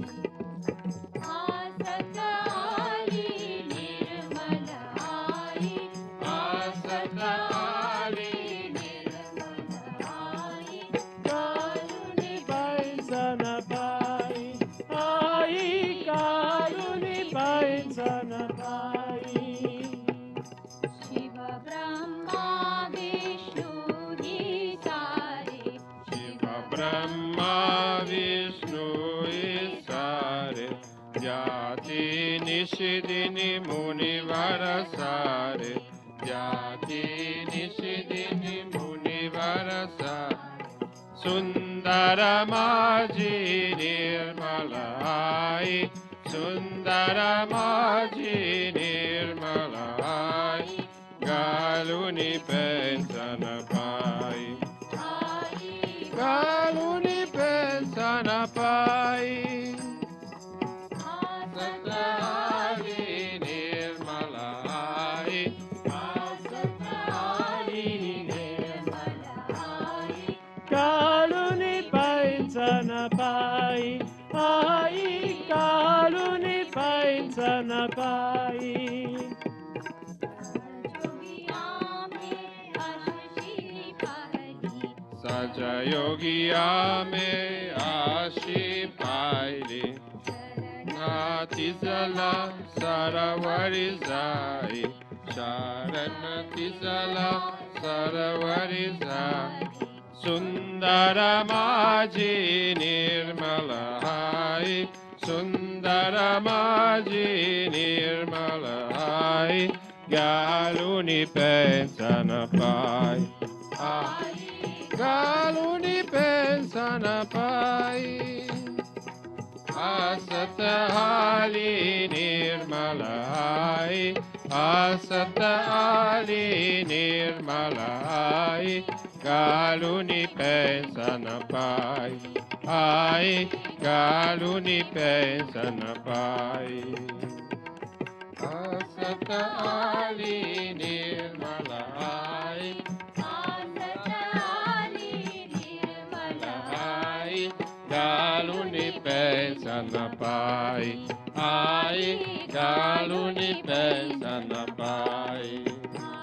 असत आली निर्मल आई, असत आली निर्मल आई, गालुनी पेंशन पाई, आई गालुनी पेंशन पाई. शिव ब्रह्मा विष्णु सारे, शिव ब्रह्मा विष्णु सारे, जाति निषिदिनी मुनिवर सारे, जाति निषिदिनी मुनिवर सारे. सुंदर माझी निर्मल आई, सुंदर माझी निर्मल आई, गालुनी पेंशन पाई, गालुनी पेंशन पाई. असत आली निर्मल आई, असत आली निर्मल आई, गालुनी पेंशन पाई, आई गालुनी पेंशन पाई. सहजयोगिया में आशी पायली, तिसला सरवरी जाई, शरण तिसला सरवरी जाई. सुंदर माझी निर्मल आई, सुंदर माझी निर्मल आई, गालुनी पेंशन पाई, गालुनी पेंशन पाई. असत आली निर्मल आई, असत आली निर्मल आई, गालुनी पेंशन पाई, आई गालुनी पेंशन पाई. असत आली निर्मल आई, असत आली निर्मल आई, गालुनी पेंशन पाई, आई गालुनी पेंशन पाई.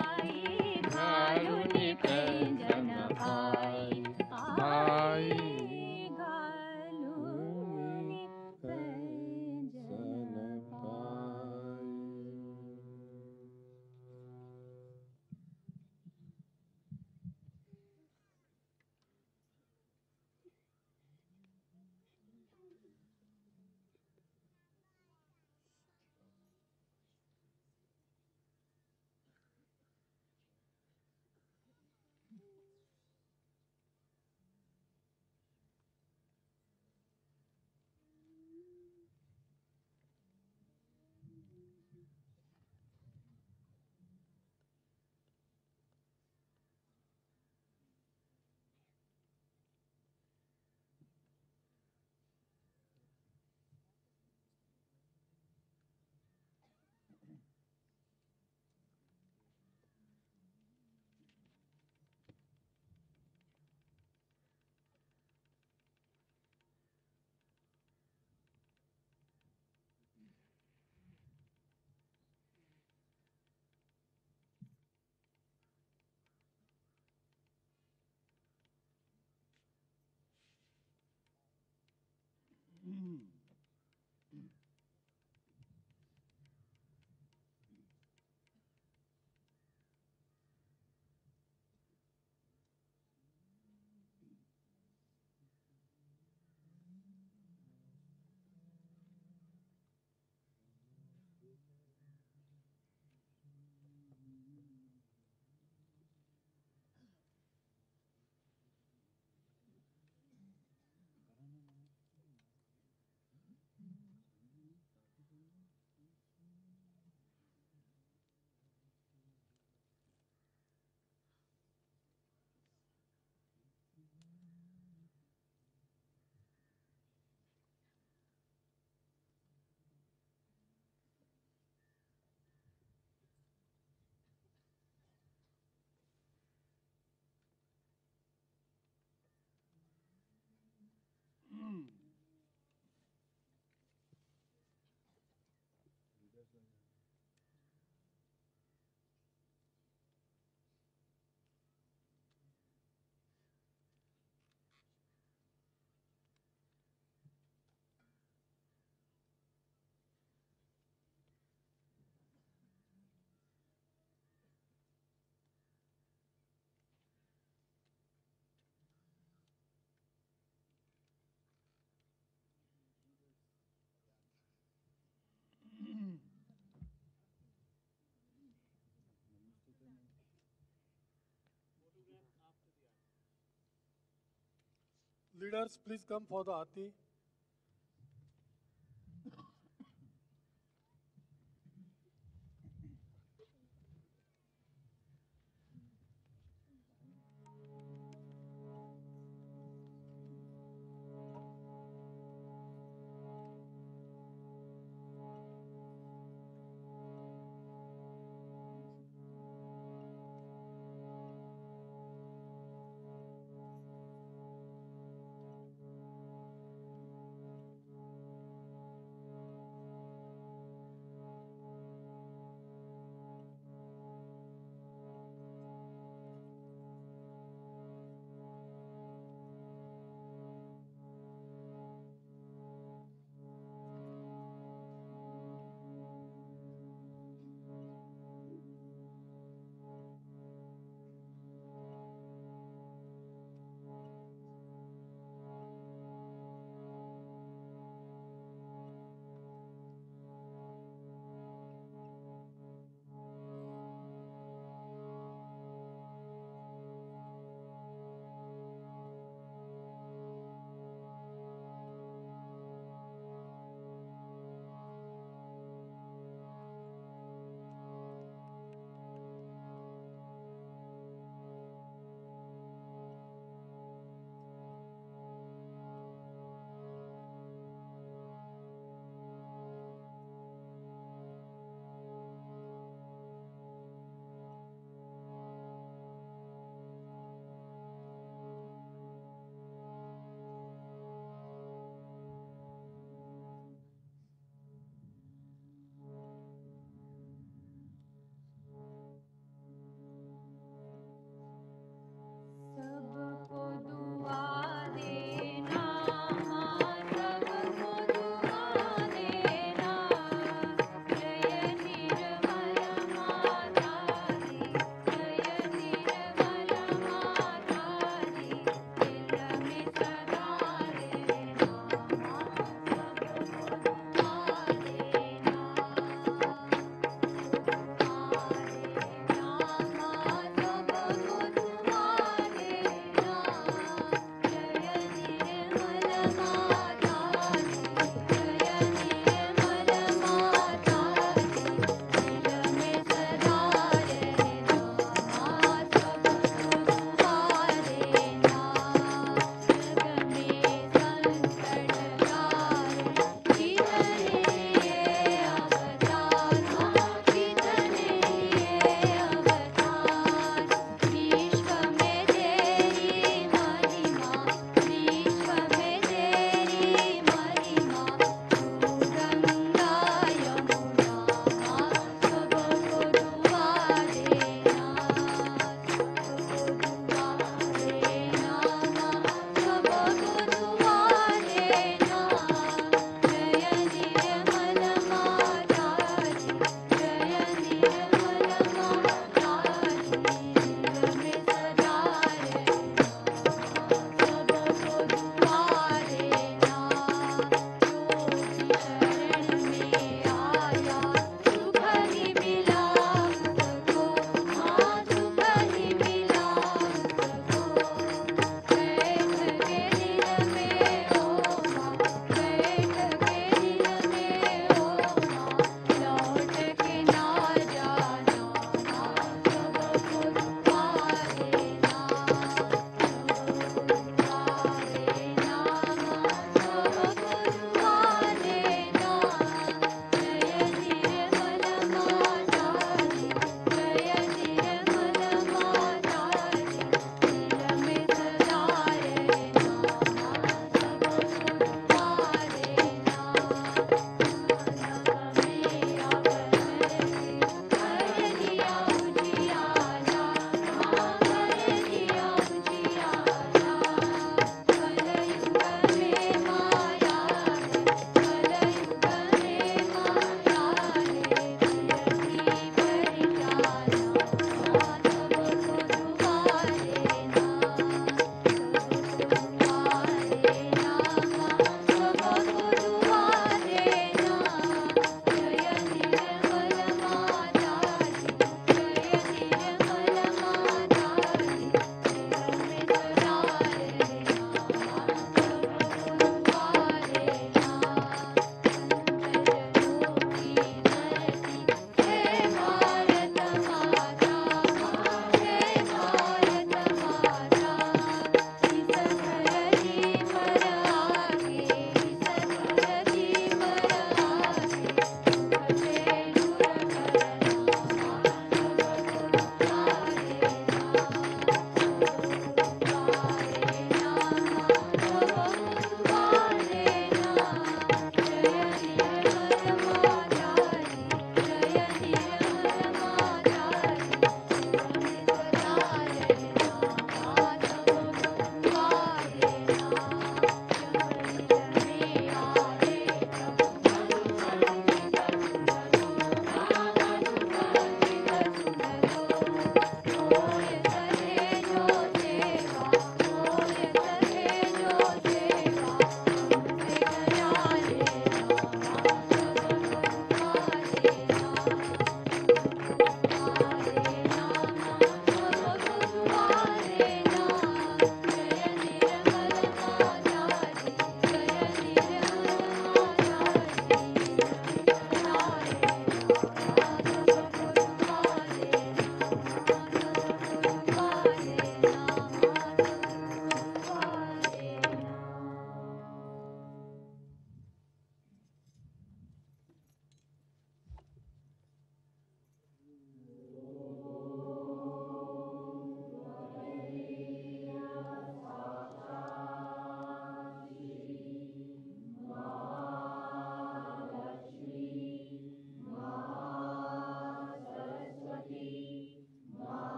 Leaders, please come for the Aarti.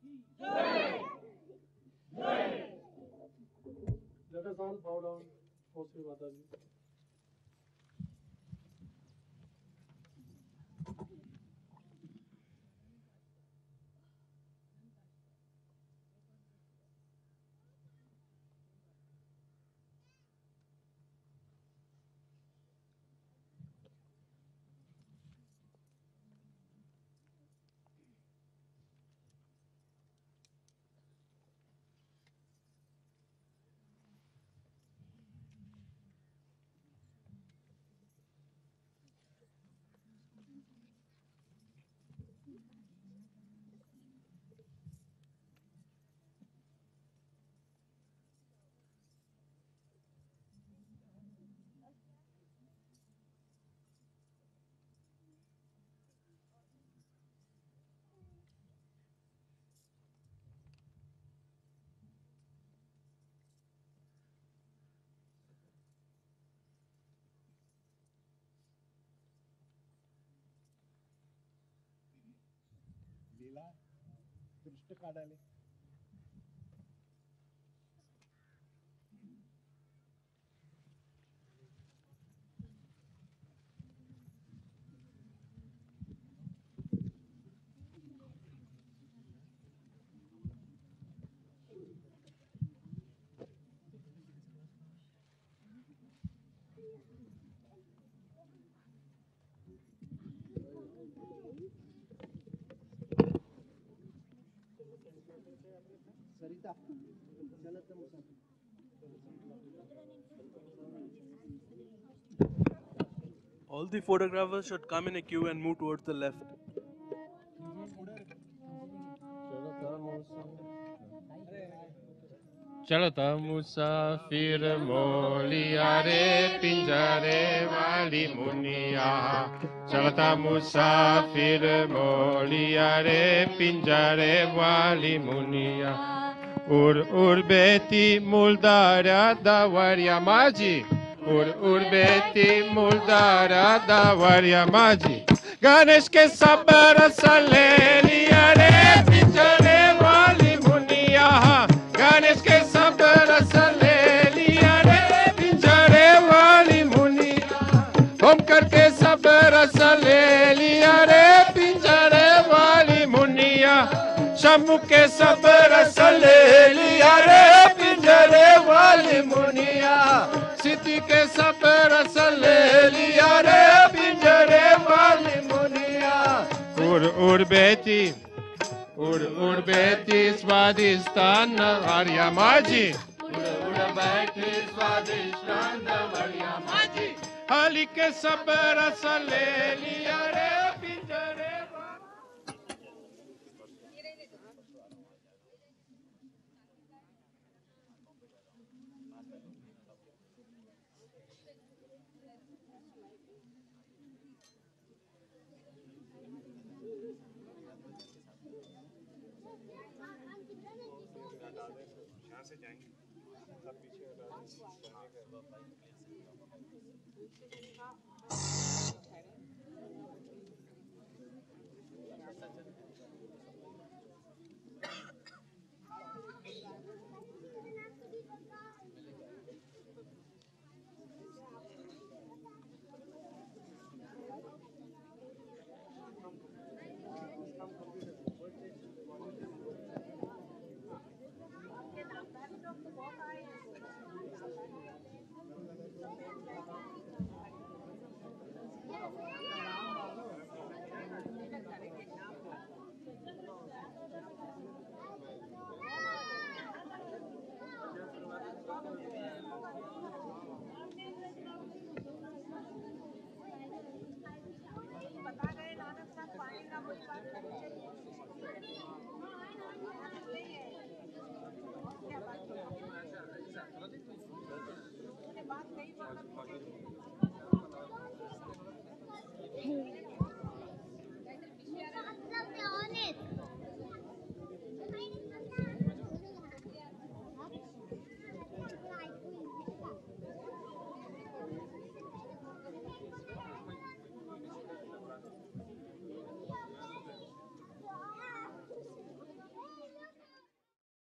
Let us all bow down for Shri Mataji. लीला दृष्ट काढाले सरिता चलत मुसाफिर All the photographers should come in a queue and move towards the left. चलता मुसाफिर मोलिया रे पिंजरे वाली मुनिया चलता मुसाफिर मोलिया रे पिंजरे वाली मुनिया उर बेटी मुलदारा दावरिया माजी उर बेटी मुलदारा दावरिया माजी गणेश के सब रस ले लिया रे पिंजरे वाली मुनिया गणेश के सब रस ले लिया रे पिंजरे वाली मुनिया हम करके सब रस ले लिया रे पिंजरे वाली मुनिया शम्भू के सब रस ले लिया रे पिंजरे वाली मुनिया सिद्धि के सब रस ले लिया रे पिंजरे वाली मुनिया उर बेटी उड़ बेटी स्वादिष्टान हरिया माजी उड़ बेटी स्वादिष्टान हरिया माजी हाली के सब रस ले लिया रे पिंजरे यहाँ से जाएंगे सब पीछे